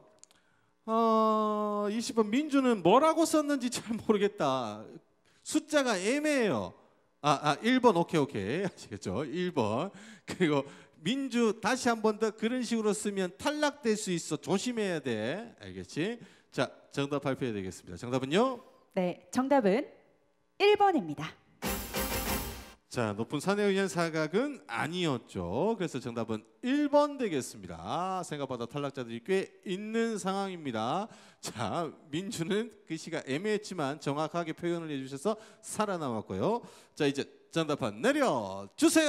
20번 민주는 뭐라고 썼는지 잘 모르겠다. 숫자가 애매해요. 1번 오케이 아시겠죠? 1번. 그리고 민주 다시 한 번 더 그런 식으로 쓰면 탈락될 수 있어. 조심해야 돼. 알겠지? 자, 정답 발표해야 되겠습니다. 정답은요? 네, 정답은 1번입니다. 자, 높은 산에 의한 사각은 아니었죠. 그래서 정답은 1번 되겠습니다. 생각보다 탈락자들이 꽤 있는 상황입니다. 자, 민주는 글씨가 애매했지만 정확하게 표현을 해주셔서 살아남았고요. 자, 이제 정답판 내려주세요.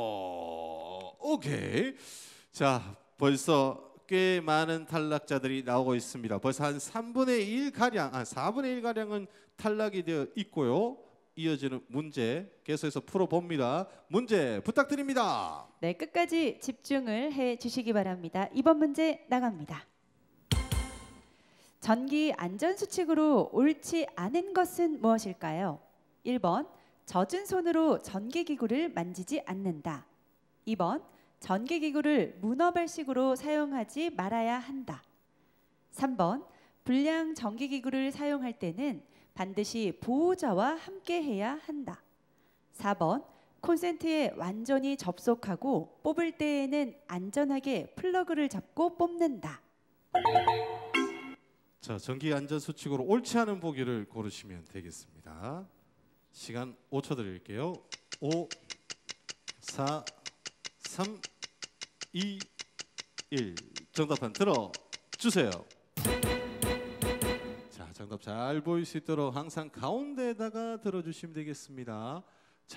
오케이. 자, 벌써 꽤 많은 탈락자들이 나오고 있습니다. 벌써 한 3분의 1 가량, 4분의 1 가량은 탈락이 되어 있고요. 이어지는 문제 계속해서 풀어봅니다. 문제 부탁드립니다. 네, 끝까지 집중을 해 주시기 바랍니다. 이번 문제 나갑니다. 전기 안전 수칙으로 옳지 않은 것은 무엇일까요? 1번 젖은 손으로 전기기구를 만지지 않는다. 2번 전기기구를 문어발식으로 사용하지 말아야 한다. 3번 불량 전기기구를 사용할 때는 반드시 보호자와 함께 해야 한다. 4번 콘센트에 완전히 접속하고 뽑을 때에는 안전하게 플러그를 잡고 뽑는다. 자, 전기 안전 수칙으로 옳지 않은 보기를 고르시면 되겠습니다. 시간 5초 드릴게요. 5, 4, 3, 2, 1. 정답판 들어 주세요. 자, 정답 잘 보일 수 있도록 항상 가운데에다가 들어주시면 되겠습니다. 자,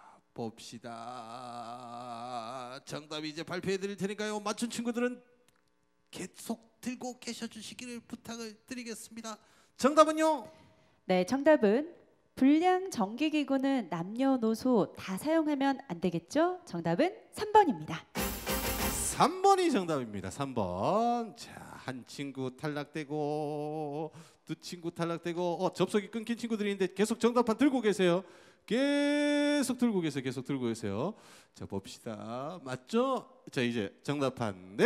봅시다. 정답 이제 발표해 드릴 테니까요. 맞춘 친구들은 계속 들고 계셔 주시기를 부탁을 드리겠습니다. 정답은요? 네, 정답은 불량 전기기구는 남녀노소 다 사용하면 안 되겠죠? 정답은 3번입니다. 3번이 정답입니다. 3번. 자, 한 친구 탈락되고 두 친구 탈락되고 접속이 끊긴 친구들이 있는데 계속 정답판 들고 계세요. 계속 들고 계세요. 자, 봅시다. 맞죠? 자, 이제 정답판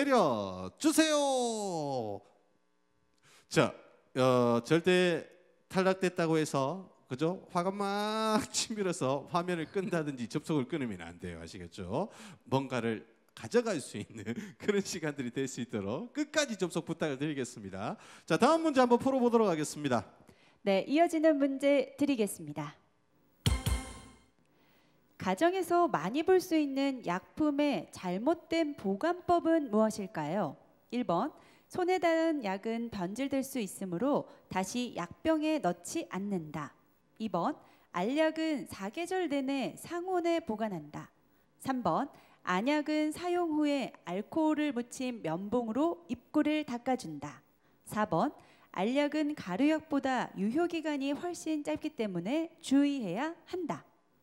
내려주세요. 자, 절대 탈락됐다고 해서 그죠? 화가 막 치밀어서 화면을 끈다든지 접속을 끊으면 안 돼요. 아시겠죠? 뭔가를 가져갈 수 있는 그런 시간들이 될 수 있도록 끝까지 접속 부탁을 드리겠습니다. 자, 다음 문제 한번 풀어보도록 하겠습니다. 네, 이어지는 문제 드리겠습니다. 가정에서 많이 볼 수 있는 약품의 잘못된 보관법은 무엇일까요? 1번, 손에 닿은 약은 변질될 수 있으므로 다시 약병에 넣지 않는다. 2번, 알약은 4계절 내내 상온에 보관한다. 3번, 안약은 사용 후에 알코올을 묻힌 면봉으로 입구를 닦아준다. 4번, 알약은 가루약보다 유효기간이 훨씬 짧기 때문에 주의해야 한다.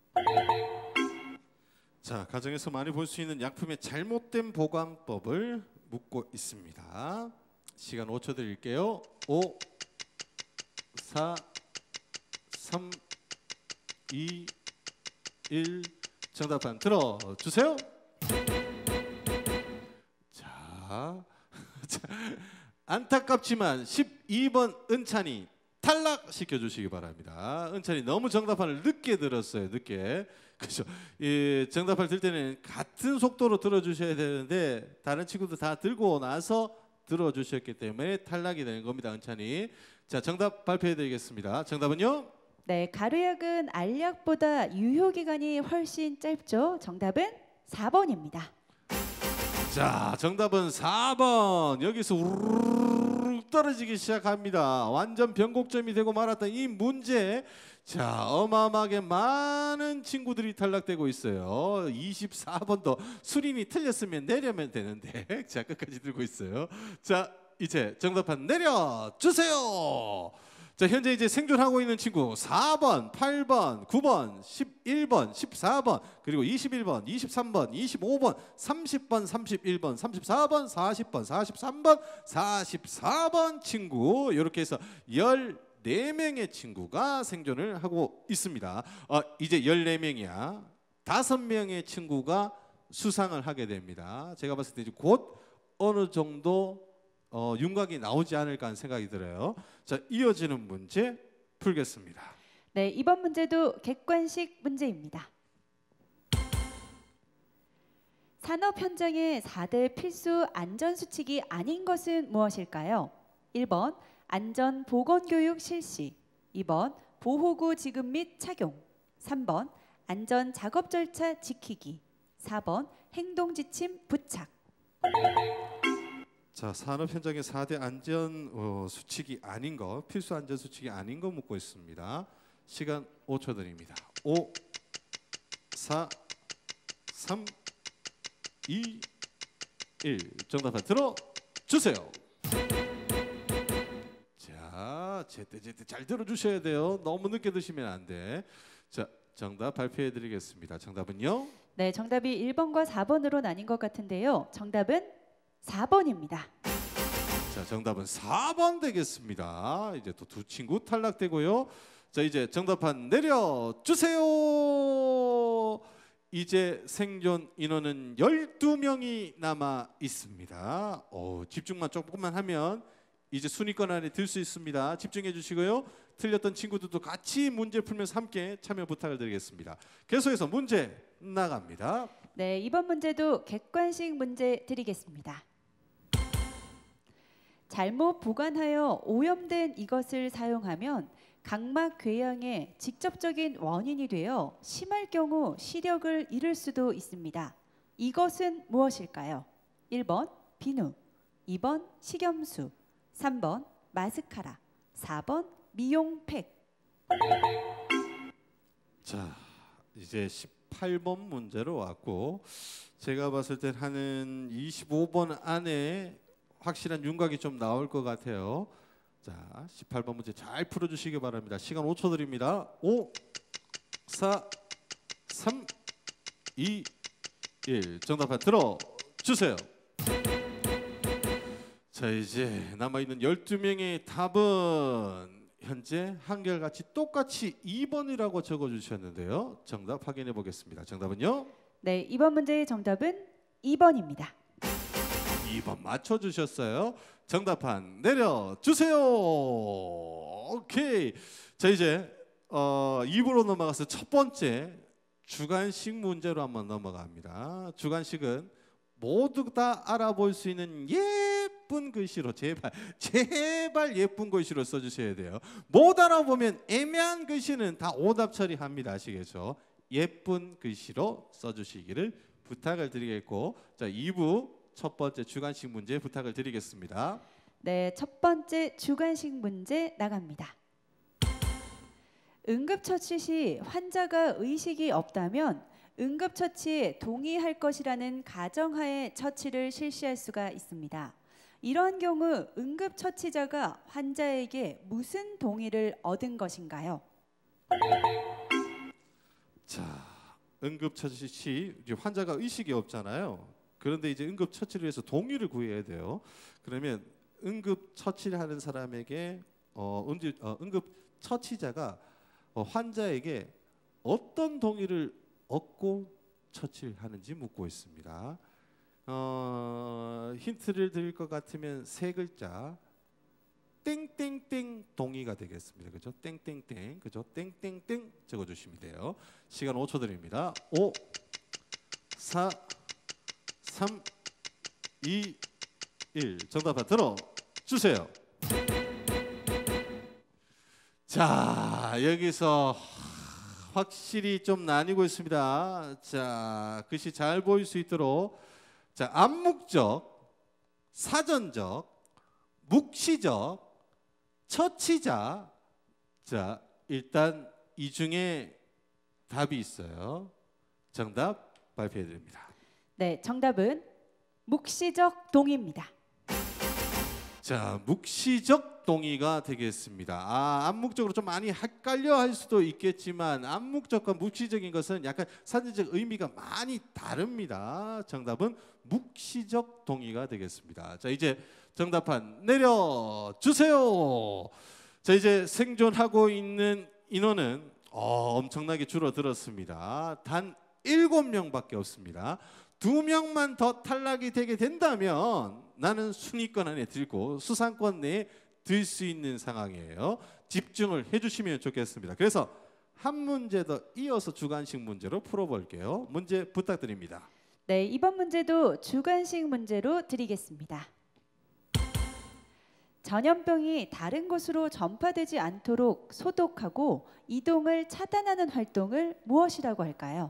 자, 가정에서 많이 볼 수 있는 약품의 잘못된 보관법을 묻고 있습니다. 시간 5초 드릴게요. 5, 4, 3, 2, 1. 정답판 들어주세요. 자, 안타깝지만 12번 은찬이 탈락시켜 주시기 바랍니다. 은찬이 너무 정답판을 늦게 들었어요. 늦게. 그렇죠. 이 정답판을 들 때는 같은 속도로 들어주셔야 되는데 다른 친구들 다 들고 나서 들어주셨기 때문에 탈락이 되는 겁니다. 은찬이. 자, 정답 발표해드리겠습니다. 정답은요? 네, 가루약은 알약보다 유효기간이 훨씬 짧죠. 정답은 4번입니다. 자, 정답은 4번. 여기서 우르르 떨어지기 시작합니다. 완전 변곡점이 되고 말았던 이 문제. 자, 어마어마하게 많은 친구들이 탈락되고 있어요. 24번도 수린이 틀렸으면 내려면 되는데 자, 끝까지 들고 있어요. 자, 이제 정답판 내려주세요. 자, 현재 이제 생존하고 있는 친구 4번, 8번, 9번, 11번, 14번, 그리고 21번, 23번, 25번, 30번, 31번, 34번, 40번, 43번, 44번 친구 이렇게 해서 14명의 친구가 생존을 하고 있습니다. 이제 14명이야. 5명의 친구가 수상을 하게 됩니다. 제가 봤을 때 이제 곧 어느 정도 윤곽이 나오지 않을까 하는 생각이 들어요. 자, 이어지는 문제 풀겠습니다. 네, 이번 문제도 객관식 문제입니다. 산업 현장의 4대 필수 안전수칙이 아닌 것은 무엇일까요? 1번, 안전보건교육 실시. 2번, 보호구 지급 및 착용. 3번, 안전 작업 절차 지키기. 4번, 행동지침 부착. 자, 산업 현장의 4대 안전 수칙이 아닌 거, 필수 안전 수칙이 아닌 거 묻고 있습니다. 시간 5초 드립니다. 5, 4, 3, 2, 1. 정답 들어 주세요. 자, 제때 잘 들어주셔야 돼요. 너무 늦게 드시면 안 돼. 자, 정답 발표해 드리겠습니다. 정답은요? 네, 정답이 1번과 4번으로 나뉜 것 같은데요. 정답은 4번입니다. 자, 정답은 4번 되겠습니다. 이제 또 두 친구 탈락되고요. 자, 이제 정답판 내려주세요. 이제 생존 인원은 12명이 남아 있습니다. 집중만 조금만 하면 이제 순위권 안에 들 수 있습니다. 집중해 주시고요. 틀렸던 친구들도 같이 문제 풀면서 함께 참여 부탁을 드리겠습니다. 계속해서 문제 나갑니다. 네, 이번 문제도 객관식 문제 드리겠습니다. 잘못 보관하여 오염된 이것을 사용하면 각막 궤양의 직접적인 원인이 되어 심할 경우 시력을 잃을 수도 있습니다. 이것은 무엇일까요? 1번 비누, 2번 식염수, 3번 마스카라, 4번 미용팩. 자, 이제 18번 문제로 왔고 제가 봤을 땐 하는 25번 안에 확실한 윤곽이 좀 나올 것 같아요. 자, 18번 문제 잘 풀어주시기 바랍니다. 시간 5초 드립니다. 5, 4, 3, 2, 1. 정답판 들어주세요. 자, 이제 남아있는 12명의 답은 현재 한결같이 똑같이 2번이라고 적어주셨는데요. 정답 확인해 보겠습니다. 정답은요? 네, 이번 문제의 정답은 2번입니다. 2번 맞춰주셨어요. 정답판 내려주세요. 오케이. 자, 이제 2부로 넘어가서 첫 번째 주관식 문제로 한번 넘어갑니다. 주관식은 모두 다 알아볼 수 있는 예쁜 글씨로 제발 예쁜 글씨로 써주셔야 돼요. 못 알아보면 애매한 글씨는 다 오답 처리합니다. 아시겠죠? 예쁜 글씨로 써주시기를 부탁을 드리겠고, 자 2부 첫 번째 주관식 문제 부탁을 드리겠습니다. 네, 첫 번째 주관식 문제 나갑니다. 응급처치 시 환자가 의식이 없다면 응급처치에 동의할 것이라는 가정하에 처치를 실시할 수가 있습니다. 이러한 경우 응급처치자가 환자에게 무슨 동의를 얻은 것인가요? 자, 응급처치 시 이제 환자가 의식이 없잖아요. 그런데 이제 응급처치를 위해서 동의를 구해야 돼요. 그러면 응급처치를 하는 사람에게 응급처치자가 환자에게 어떤 동의를 얻고 처치를 하는지 묻고 있습니다. 힌트를 드릴 것 같으면 세 글자 땡땡땡 동의가 되겠습니다. 그죠? 땡땡땡, 그죠? 땡땡땡 적어주시면 돼요. 시간 5초 드립니다. 5, 4, 3, 2, 1. 정답 들어 주세요. 자, 여기서 확실히 좀 나뉘고 있습니다. 자, 글씨 잘 보일 수 있도록, 자, 암묵적, 사전적, 묵시적, 처치자. 자, 일단 이 중에 답이 있어요. 정답 발표해 드립니다. 네, 정답은 묵시적 동의입니다. 자, 묵시적 동의가 되겠습니다. 암묵적으로 좀 많이 헷갈려 할 수도 있겠지만 암묵적과 묵시적인 것은 약간 사전적 의미가 많이 다릅니다. 정답은 묵시적 동의가 되겠습니다. 자, 이제 정답판 내려주세요. 자, 이제 생존하고 있는 인원은 엄청나게 줄어들었습니다. 단 7명밖에 없습니다. 2명만 더 탈락이 되게 된다면 나는 순위권 안에 들고 수상권 내에 들 수 있는 상황이에요. 집중을 해주시면 좋겠습니다. 그래서 한 문제 더 이어서 주관식 문제로 풀어볼게요. 문제 부탁드립니다. 네, 이번 문제도 주관식 문제로 드리겠습니다. 전염병이 다른 곳으로 전파되지 않도록 소독하고 이동을 차단하는 활동을 무엇이라고 할까요?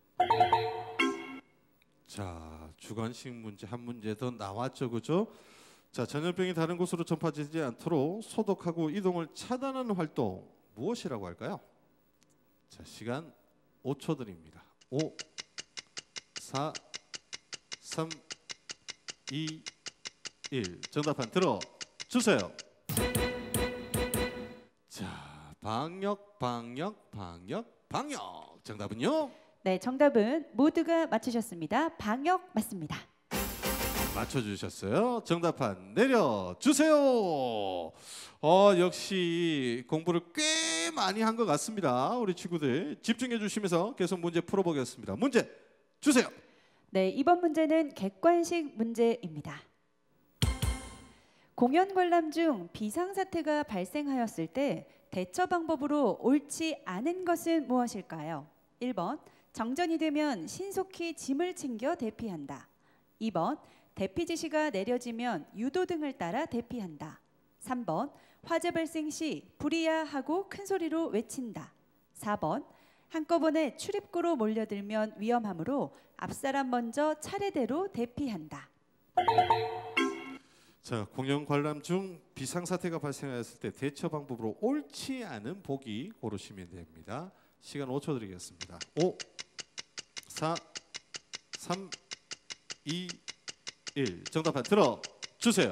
자, 주관식 문제 한 문제 더 나왔죠, 그죠? 자, 전염병이 다른 곳으로 전파되지 않도록 소독하고 이동을 차단하는 활동 무엇이라고 할까요? 자, 시간 5초 드립니다. 5, 4, 3, 2, 1. 정답판 들어 주세요. 자, 방역. 정답은요? 네, 정답은 모두가 맞추셨습니다. 방역 맞습니다. 맞춰주셨어요. 정답판 내려주세요. 역시 공부를 꽤 많이 한 것 같습니다. 우리 친구들 집중해 주시면서 계속 문제 풀어보겠습니다. 문제 주세요. 네, 이번 문제는 객관식 문제입니다. 공연 관람 중 비상사태가 발생하였을 때 대처 방법으로 옳지 않은 것은 무엇일까요? 1번, 정전이 되면 신속히 짐을 챙겨 대피한다. 2번, 대피 지시가 내려지면 유도등을 따라 대피한다. 3번, 화재 발생 시 불이야 하고 큰 소리로 외친다. 4번, 한꺼번에 출입구로 몰려들면 위험하므로 앞사람 먼저 차례대로 대피한다. 자, 공연 관람 중 비상사태가 발생하였을 때 대처 방법으로 옳지 않은 보기 고르시면 됩니다. 시간 5초 드리겠습니다. 5, 4, 3, 2, 1. 정답판 들어 주세요.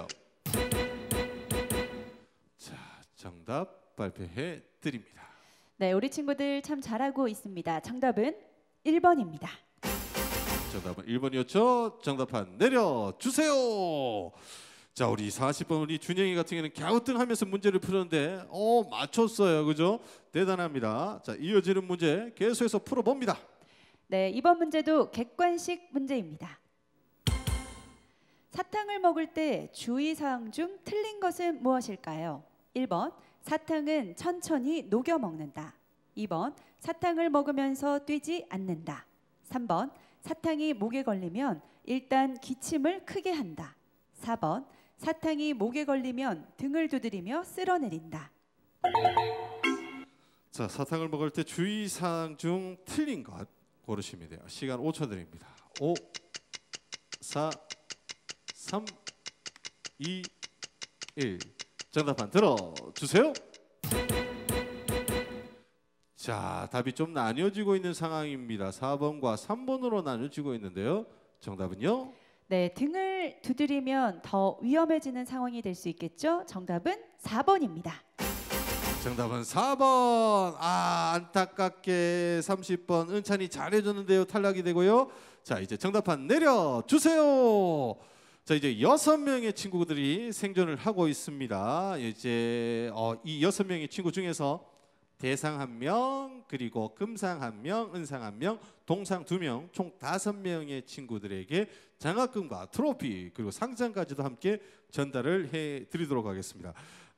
자, 정답 발표해 드립니다. 네, 우리 친구들 참 잘하고 있습니다. 정답은 1번입니다. 정답은 1번이었죠. 정답판 내려주세요. 자, 우리 40번 우리 준영이 같은 경우는 갸우뚱하면서 문제를 푸는데 맞췄어요. 그죠? 대단합니다. 자, 이어지는 문제 계속해서 풀어봅니다. 네, 이번 문제도 객관식 문제입니다. 사탕을 먹을 때 주의사항 중 틀린 것은 무엇일까요? 1번, 사탕은 천천히 녹여 먹는다. 2번, 사탕을 먹으면서 뛰지 않는다. 3번, 사탕이 목에 걸리면 일단 기침을 크게 한다. 4번, 사탕이 목에 걸리면 등을 두드리며 쓸어내린다. 자, 사탕을 먹을 때 주의사항 중 틀린 것 고르시면 돼요. 시간 5초 드립니다. 5, 4, 3, 2, 1. 정답판 들어주세요. 자, 답이 좀 나뉘어지고 있는 상황입니다. 4번과 3번으로 나뉘어지고 있는데요. 정답은요? 네, 등을 두드리면 더 위험해지는 상황이 될 수 있겠죠. 정답은 4번입니다. 정답은 4번. 안타깝게 30번 은찬이 잘해줬는데요. 탈락이 되고요. 자, 이제 정답판 내려주세요. 자, 이제 6명의 친구들이 생존을 하고 있습니다. 이제 이 6명의 친구 중에서 대상 1명, 그리고 금상 1명, 은상 1명, 동상 2명, 총 5명의 친구들에게 장학금과 트로피 그리고 상장까지도 함께 전달을 해드리도록 하겠습니다.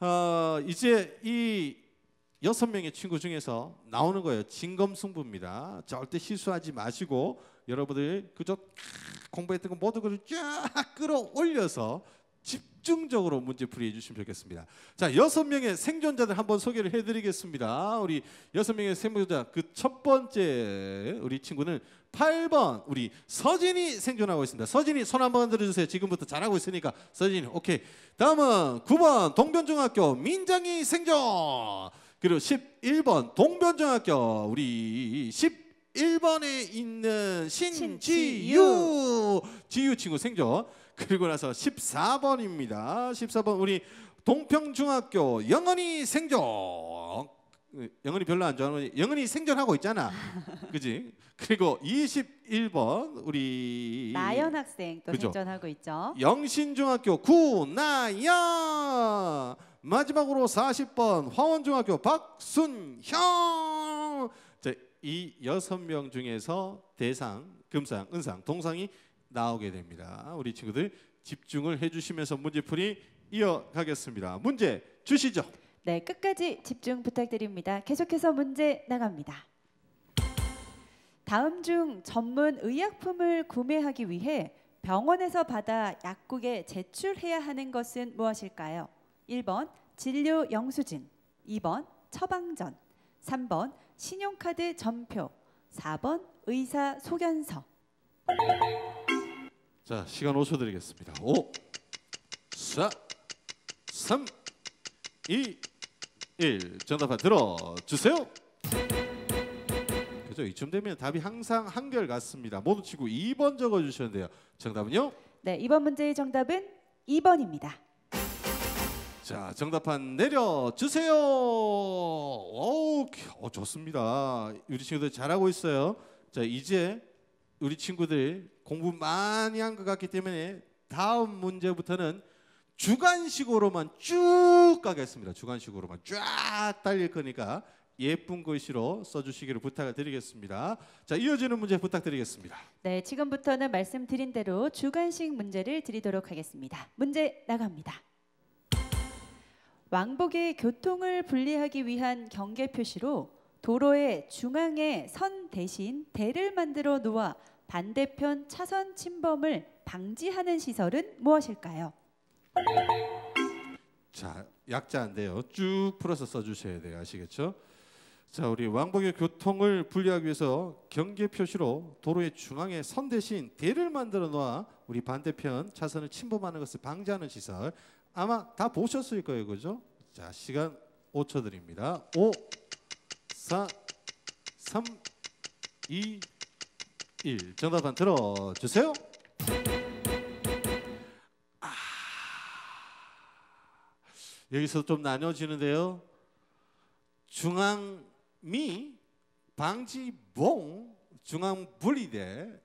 이제 이 6명의 친구 중에서 나오는 거예요. 진검승부입니다. 절대 실수하지 마시고 여러분들 그저 공부했던 거 모두 그걸 쫙 끌어올려서 집중적으로 문제풀이 해주시면 좋겠습니다. 자, 6명의 생존자들 한번 소개를 해드리겠습니다. 우리 6명의 생존자 그 첫 번째 우리 친구는 8번 우리 서진이 생존하고 있습니다. 서진이 손 한번 들어주세요. 지금부터 잘하고 있으니까 서진이 오케이. 다음은 9번 동변중학교 민장이 생존. 그리고 11번 동변중학교 우리 11번에 있는 신지유 지유 친구 생존. 그리고 나서 14번입니다. 14번 우리 동평중학교 영은이 생존. 영은이 별로 안 좋아하는 영은이 생존하고 있잖아. 그지? 그리고 21번 우리 나연 학생 또 그죠? 생존하고 있죠. 영신중학교 구나연. 마지막으로 40번 화원중학교 박순형. 자, 이 6명 중에서 대상, 금상, 은상, 동상이 나오게 됩니다. 우리 친구들 집중을 해주시면서 문제풀이 이어가겠습니다. 문제 주시죠. 네, 끝까지 집중 부탁드립니다. 계속해서 문제 나갑니다. 다음 중 전문 의약품을 구매하기 위해 병원에서 받아 약국에 제출해야 하는 것은 무엇일까요? 1번 진료 영수증, 2번 처방전, 3번 신용카드 전표, 4번 의사 소견서. 자, 시간 5초 드리겠습니다. 5, 4, 3, 2, 1. 정답 들어주세요. 그죠? 이쯤 되면 답이 항상 한결 같습니다. 모두 치고 2번 적어주시면 돼요. 정답은요? 네, 이번 문제의 정답은 2번입니다. 자, 정답판 내려주세요. 오, 좋습니다. 우리 친구들 잘하고 있어요. 자, 이제 우리 친구들 공부 많이 한 것 같기 때문에 다음 문제부터는 주관식으로만 쭉 가겠습니다. 주관식으로만 쫙 달릴 거니까 예쁜 글씨로 써주시기를 부탁을 드리겠습니다. 자, 이어지는 문제 부탁드리겠습니다. 네, 지금부터는 말씀드린 대로 주관식 문제를 드리도록 하겠습니다. 문제 나갑니다. 왕복의 교통을 분리하기 위한 경계 표시로 도로의 중앙에 선 대신 대를 만들어 놓아 반대편 차선 침범을 방지하는 시설은 무엇일까요? 자, 약자인데요. 쭉 풀어서 써주셔야 돼요. 아시겠죠? 자, 우리 왕복의 교통을 분리하기 위해서 경계 표시로 도로의 중앙에 선 대신 대를 만들어 놓아 우리 반대편 차선을 침범하는 것을 방지하는 시설. 아마 다 보셨을 거예요. 그죠? 자, 시간 5초 드립니다. 5, 4, 3, 2, 1. 정답판 들어주세요. 여기서 좀 나눠지는데요. 중앙미 방지봉 중앙분리대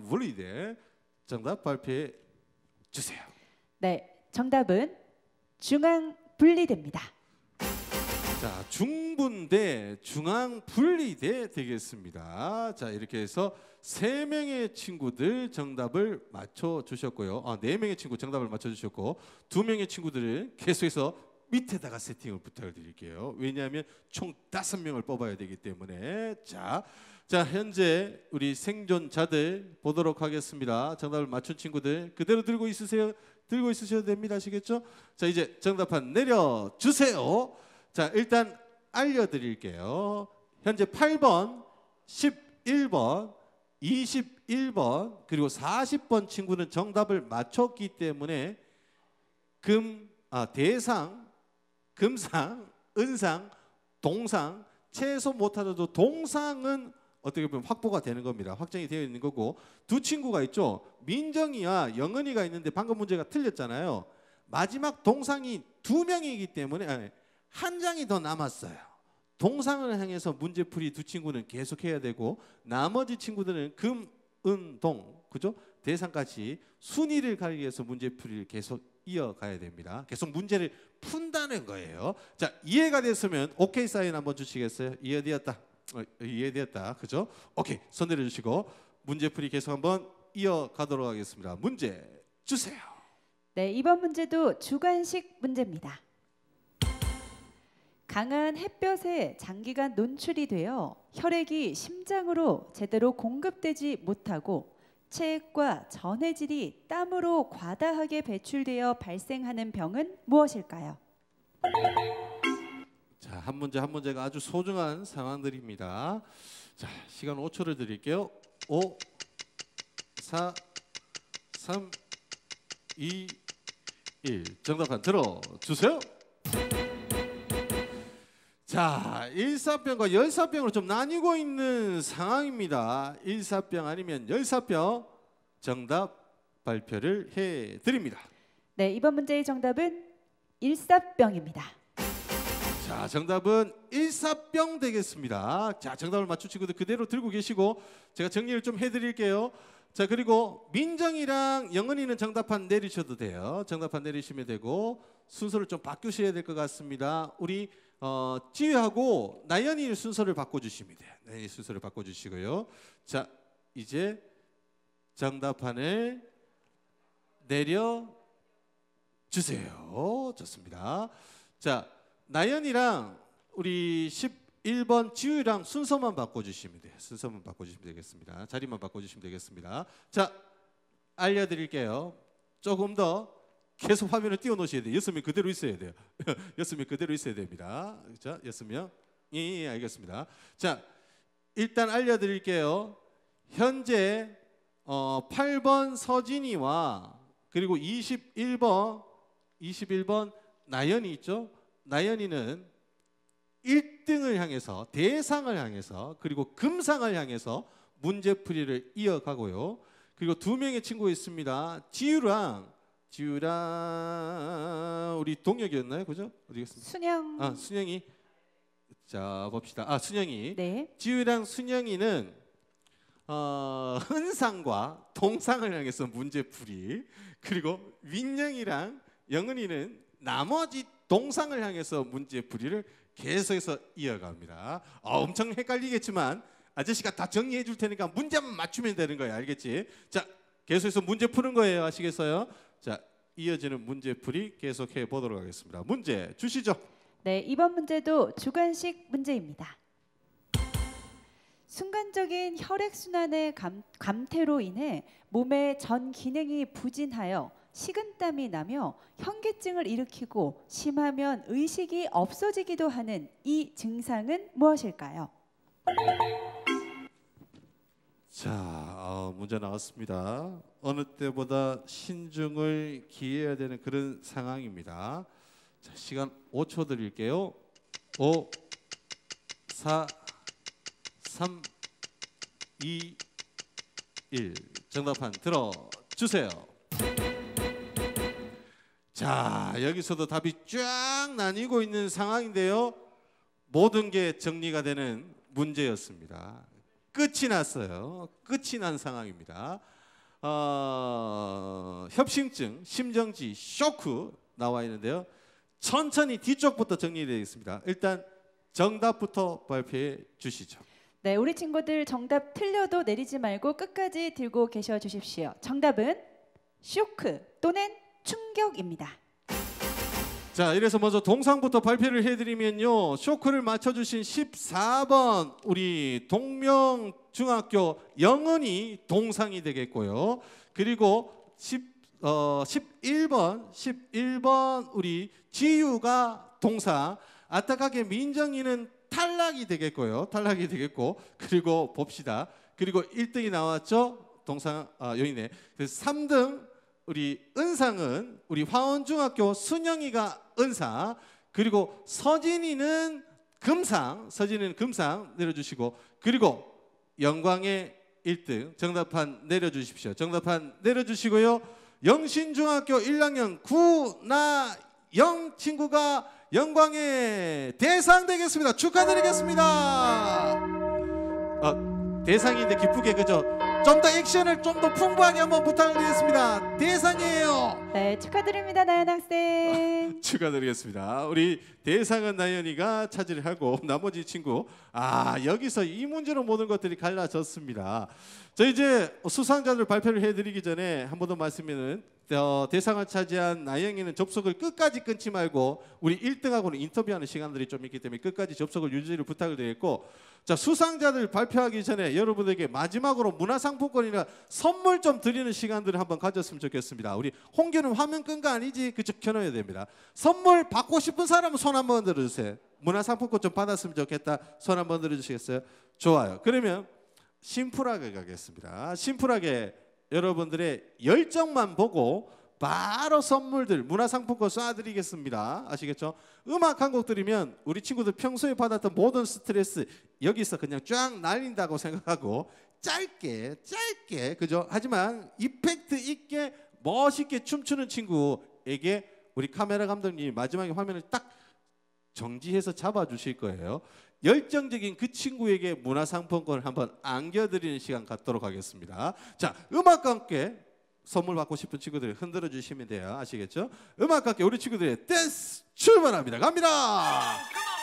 정답 발표해 주세요. 네, 정답은 중앙분리대입니다. 자, 중분대 중앙분리대 되겠습니다. 자, 이렇게 해서 3명의 친구들 정답을 맞춰 주셨고요. 4명의 친구 정답을 맞춰 주셨고 2명의 친구들은 계속해서 밑에다가 세팅을 부탁을 드릴게요. 왜냐하면 총 5명을 뽑아야 되기 때문에. 자, 현재 우리 생존자들 보도록 하겠습니다. 정답을 맞춘 친구들 그대로 들고 있으세요. 들고 있으셔도 됩니다. 아시겠죠? 자, 이제 정답판 내려주세요. 자, 일단 알려드릴게요. 현재 8번, 11번, 21번 그리고 40번 친구는 정답을 맞췄기 때문에 대상, 금상, 은상, 동상, 최소 못하더라도 동상은 어떻게 보면 확보가 되는 겁니다. 확정이 되어 있는 거고 두 친구가 있죠. 민정이와 영은이가 있는데 방금 문제가 틀렸잖아요. 마지막 동상이 2명이기 때문에 한 장이 더 남았어요. 동상을 향해서 문제풀이 두 친구는 계속해야 되고 나머지 친구들은 금, 은, 동 그죠? 대상까지 순위를 가리기 위해서 문제풀이를 계속 이어가야 됩니다. 계속 문제를 푼다는 거예요. 자, 이해가 됐으면 오케이 사인 한번 주시겠어요? 이해되었다. 이해되었다. 그죠? 오케이. 손 내려주시고 문제풀이 계속 한번 이어가도록 하겠습니다. 문제 주세요. 네, 이번 문제도 주관식 문제입니다. 강한 햇볕에 장기간 노출이 되어 혈액이 심장으로 제대로 공급되지 못하고 체액과 전해질이 땀으로 과다하게 배출되어 발생하는 병은 무엇일까요? 자, 한 문제 한 문제가 아주 소중한 상황들입니다. 자, 시간 5초를 드릴게요. 5, 4, 3, 2, 1. 정답판 들어주세요. 자, 일사병과 열사병으로 좀 나뉘고 있는 상황입니다. 일사병 아니면 열사병 정답 발표를 해드립니다. 네, 이번 문제의 정답은 일사병입니다. 자, 정답은 일사병 되겠습니다. 자, 정답을 맞춘 친구들 그대로 들고 계시고 제가 정리를 좀 해드릴게요. 자, 그리고 민정이랑 영은이는 정답판 내리셔도 돼요. 정답판 내리시면 되고 순서를 좀 바꾸셔야 될 것 같습니다. 우리 지휘하고 나연이 순서를 바꿔주시면 돼요. 나연이 순서를 바꿔주시고요. 자, 이제 정답판을 내려주세요. 좋습니다. 자, 나연이랑 우리 11번 지우랑 순서만 바꿔주시면 돼요. 순서만 바꿔주시면 되겠습니다. 자리만 바꿔주시면 되겠습니다. 자, 알려드릴게요. 조금 더 계속 화면을 띄워놓으셔야 돼요. 6명 그대로 있어야 돼요. 6명 그대로 있어야 됩니다. 자, 6명. 예, 알겠습니다. 자, 일단 알려드릴게요. 현재 8번 서진이와 그리고 21번 나연이 있죠. 나연이는 1등을 향해서 대상을 향해서 그리고 금상을 향해서 문제풀이를 이어가고요. 그리고 2명의 친구 있습니다. 지유랑 우리 동혁이었나요? 그죠? 어디겠습니까? 순영. 순영이. 자, 봅시다. 순영이. 네. 지유랑 순영이는 은상과 동상을 향해서 문제풀이 그리고 민영이랑 영은이는 나머지 동상을 향해서 문제풀이를 계속해서 이어갑니다. 엄청 헷갈리겠지만 아저씨가 다 정리해 줄 테니까 문제만 맞추면 되는 거예요. 알겠지? 자, 계속해서 문제 푸는 거예요. 아시겠어요? 자, 이어지는 문제풀이 계속해 보도록 하겠습니다. 문제 주시죠. 네, 이번 문제도 주관식 문제입니다. 순간적인 혈액순환의 감퇴로 인해 몸의 전 기능이 부진하여 식은땀이 나며 현기증을 일으키고 심하면 의식이 없어지기도 하는 이 증상은 무엇일까요? 자, 문제 나왔습니다. 어느 때보다 신중을 기해야 되는 그런 상황입니다. 자, 시간 5초 드릴게요. 5, 4, 3, 2, 1. 정답판 들어주세요. 자, 여기서도 답이 쫙 나뉘고 있는 상황인데요. 모든 게 정리가 되는 문제였습니다. 끝이 났어요. 끝이 난 상황입니다. 협심증, 심정지, 쇼크 나와 있는데요. 천천히 뒤쪽부터 정리되겠습니다. 일단 정답부터 발표해 주시죠. 네, 우리 친구들 정답 틀려도 내리지 말고 끝까지 들고 계셔 주십시오. 정답은 쇼크 또는 충격입니다. 자, 이래서 먼저 동상부터 발표를 해드리면요. 쇼크를 맞춰주신 14번 우리 동명중학교 영은이 동상이 되겠고요. 그리고 11번 우리 지유가 동상, 안타깝게 민정이는 탈락이 되겠고요. 탈락이 되겠고 그리고 봅시다. 그리고 1등이 나왔죠. 동상 여인의 그 3등 우리 은상은 우리 화원중학교 순영이가 은상 그리고 서진이는 금상 내려주시고 그리고 영광의 1등 정답판 내려주십시오. 정답판 내려주시고요. 영신중학교 1학년 구나영 친구가 영광의 대상 되겠습니다. 축하드리겠습니다. 대상인데 기쁘게 그죠? 좀 더 액션을 좀 더 풍부하게 한번 부탁드리겠습니다. 대상이에요. 네, 축하드립니다, 나연 학생. 축하드리겠습니다. 우리 대상은 나연이가 차지를 하고 나머지 친구 여기서 이 문제로 모든 것들이 갈라졌습니다. 저 이제 수상자들 발표를 해드리기 전에 한 번 더 말씀드리면 대상을 차지한 나영이는 접속을 끝까지 끊지 말고 우리 1등하고는 인터뷰하는 시간들이 좀 있기 때문에 끝까지 접속을 유지를 부탁을 드리겠고 자 수상자들 발표하기 전에 여러분에게 마지막으로 문화상품권이나 선물 좀 드리는 시간들을 한번 가졌으면 좋겠습니다. 우리 홍규는 화면 끈 거 아니지? 그쪽 켜놔야 됩니다. 선물 받고 싶은 사람은 손 한번 들어주세요. 문화상품권 좀 받았으면 좋겠다. 손 한번 들어주시겠어요? 좋아요. 그러면 심플하게 가겠습니다. 심플하게 여러분들의 열정만 보고 바로 선물들 문화상품권 쏴드리겠습니다. 아시겠죠? 음악 한 곡 들으면 우리 친구들 평소에 받았던 모든 스트레스 여기서 그냥 쫙 날린다고 생각하고 짧게 그죠? 하지만 이펙트 있게 멋있게 춤추는 친구에게 우리 카메라 감독님이 마지막에 화면을 딱 정지해서 잡아주실 거예요. 열정적인 그 친구에게 문화상품권을 한번 안겨드리는 시간 갖도록 하겠습니다. 자, 음악과 함께 선물 받고 싶은 친구들 흔들어 주시면 돼요. 아시겠죠? 음악과 함께 우리 친구들의 댄스 출발합니다. 갑니다.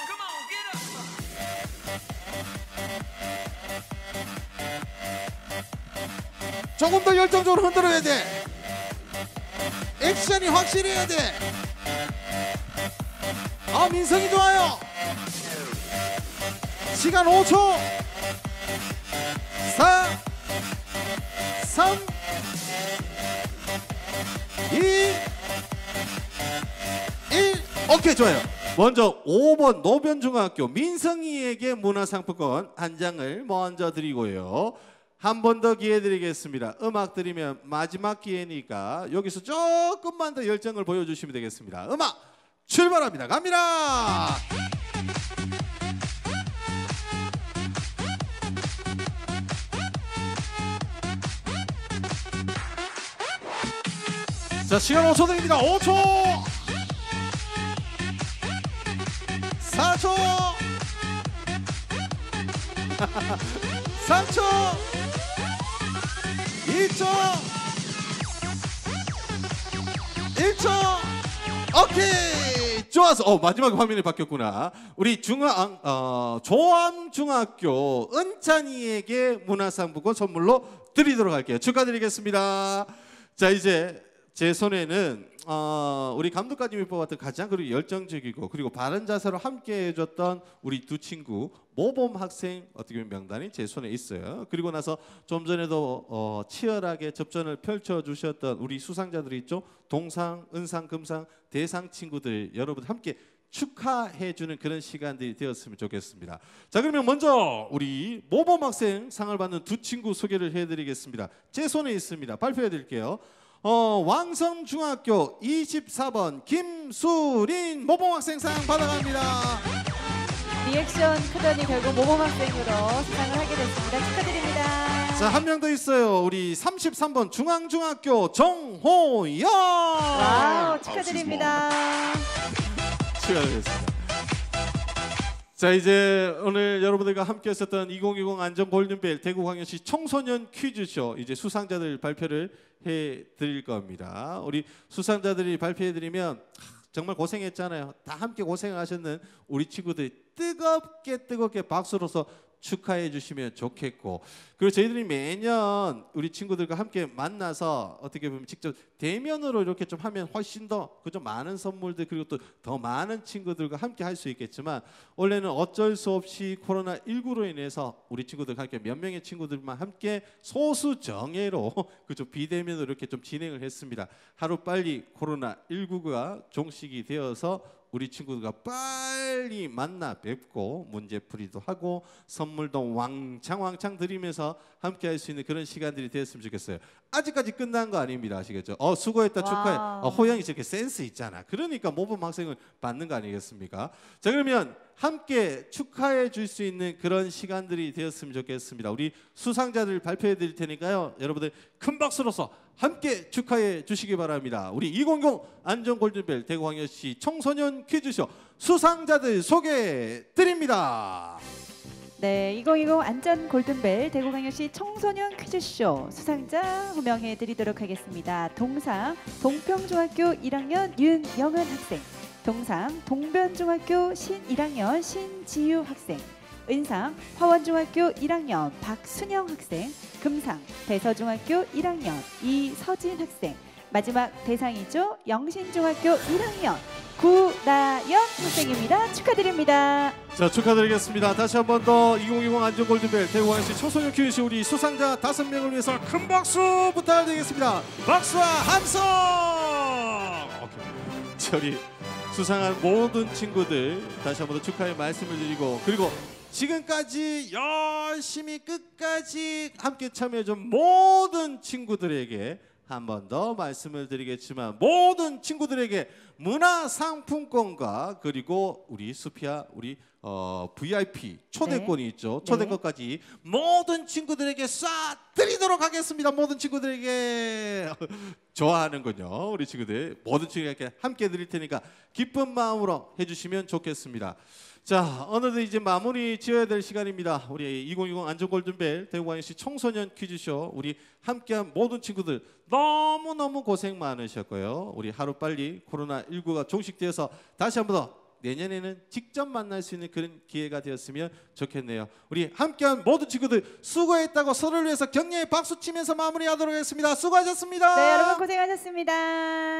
조금 더 열정적으로 흔들어야 돼. 액션이 확실히 해야 돼. 민성이 좋아요. 시간 5초 4 3 2 1 오케이 좋아요. 먼저 5번 노변중학교 민성이에게 문화상품권 한 장을 먼저 드리고요. 한 번 더 기회 드리겠습니다. 음악 드리면 마지막 기회니까 여기서 조금만 더 열정을 보여주시면 되겠습니다. 음악 출발합니다. 갑니다. 자 시간 5초 드립니다. 5초 4초 3초 2초 1초 오케이 좋아서 마지막 화면이 바뀌었구나. 우리 조암중학교 은찬이에게 문화상품권 선물로 드리도록 할게요. 축하드리겠습니다. 자 이제 제 손에는 우리 감독관님이 뽑았던 가장 그리고 열정적이고 그리고 바른 자세로 함께 해줬던 우리 두 친구 모범 학생 어떻게 보면 명단이 제 손에 있어요. 그리고 나서 좀 전에도 치열하게 접전을 펼쳐주셨던 우리 수상자들이 있죠. 동상, 은상, 금상, 대상 친구들 여러분 함께 축하해주는 그런 시간들이 되었으면 좋겠습니다. 자 그러면 먼저 우리 모범 학생 상을 받는 두 친구 소개를 해드리겠습니다. 제 손에 있습니다. 발표해드릴게요. 왕성중학교 24번 김수린 모범학생상 받아갑니다. 리액션 크더니 결국 모범학생으로 수상을 하게 됐습니다. 축하드립니다. 자, 한 명 더 있어요. 우리 33번 중앙중학교 정호연. 와우, 축하드립니다. 축하드리겠습니다. 자 이제 오늘 여러분들과 함께 했었던 2020 안전 골든벨 대구광역시 청소년 퀴즈쇼 이제 수상자들 발표를 해드릴 겁니다. 우리 수상자들이 발표해드리면 정말 고생했잖아요. 다 함께 고생하셨는 우리 친구들이 뜨겁게 박수로서 축하해 주시면 좋겠고 그리고 저희들이 매년 우리 친구들과 함께 만나서 어떻게 보면 직접 대면으로 이렇게 좀 하면 훨씬 더 그저 많은 선물들 그리고 또 더 많은 친구들과 함께 할 수 있겠지만 원래는 어쩔 수 없이 코로나19로 인해서 우리 친구들과 함께 몇 명의 친구들만 함께 소수 정예로 그저 비대면으로 이렇게 좀 진행을 했습니다. 하루 빨리 코로나19가 종식이 되어서 우리 친구들과 빨리 만나 뵙고 문제풀이도 하고 선물도 왕창 드리면서 함께 할 수 있는 그런 시간들이 되었으면 좋겠어요. 아직까지 끝난 거 아닙니다. 아시겠죠? 수고했다 축하해. 와우. 호영이 저렇게 센스 있잖아. 그러니까 모범 학생을 받는 거 아니겠습니까? 자, 그러면 함께 축하해 줄 수 있는 그런 시간들이 되었으면 좋겠습니다. 우리 수상자들 발표해 드릴 테니까요. 여러분들 큰 박수로서 함께 축하해 주시기 바랍니다. 우리 2020 안전 골든벨 대구광역시 청소년 퀴즈쇼 수상자들 소개해 드립니다. 네, 2020 안전 골든벨 대구광역시 청소년 퀴즈쇼 수상자 호명해 드리도록 하겠습니다. 동상 동평중학교 1학년 윤영은 학생, 동상 동변중학교 1학년 신지유 학생, 은상 화원중학교 1학년 박순영 학생, 금상 대서중학교 1학년 이서진 학생, 마지막 대상이죠. 영신중학교 1학년 구나연 학생입니다. 축하드립니다. 자, 축하드리겠습니다. 다시 한 번 더 2020 안전 골든벨 대구광역시 청소년 퀴즈쇼 우리 수상자 5명을 위해서 큰 박수 부탁드리겠습니다. 박수와 함성! 오케이. 저리 수상한 모든 친구들 다시 한 번 더 축하의 말씀을 드리고 그리고 지금까지 열심히 끝까지 함께 참여해준 모든 친구들에게 한 번 더 말씀을 드리겠지만 모든 친구들에게 문화상품권과 그리고 우리 수피아 우리 VIP 초대권이 있죠. 초대권까지 모든 친구들에게 쏴 드리도록 하겠습니다. 모든 친구들에게 좋아하는군요. 우리 친구들 모든 친구들에게 함께 드릴 테니까 기쁜 마음으로 해주시면 좋겠습니다. 자, 어느덧 이제 마무리 지어야 될 시간입니다. 우리 2020 안전 골든벨 대구광역시 청소년 퀴즈쇼 우리 함께한 모든 친구들 너무너무 고생 많으셨고요. 우리 하루빨리 코로나19가 종식되어서 다시 한 번 더 내년에는 직접 만날 수 있는 그런 기회가 되었으면 좋겠네요. 우리 함께한 모든 친구들 수고했다고 서로를 위해서 격려의 박수 치면서 마무리하도록 하겠습니다. 수고하셨습니다. 네, 여러분 고생하셨습니다.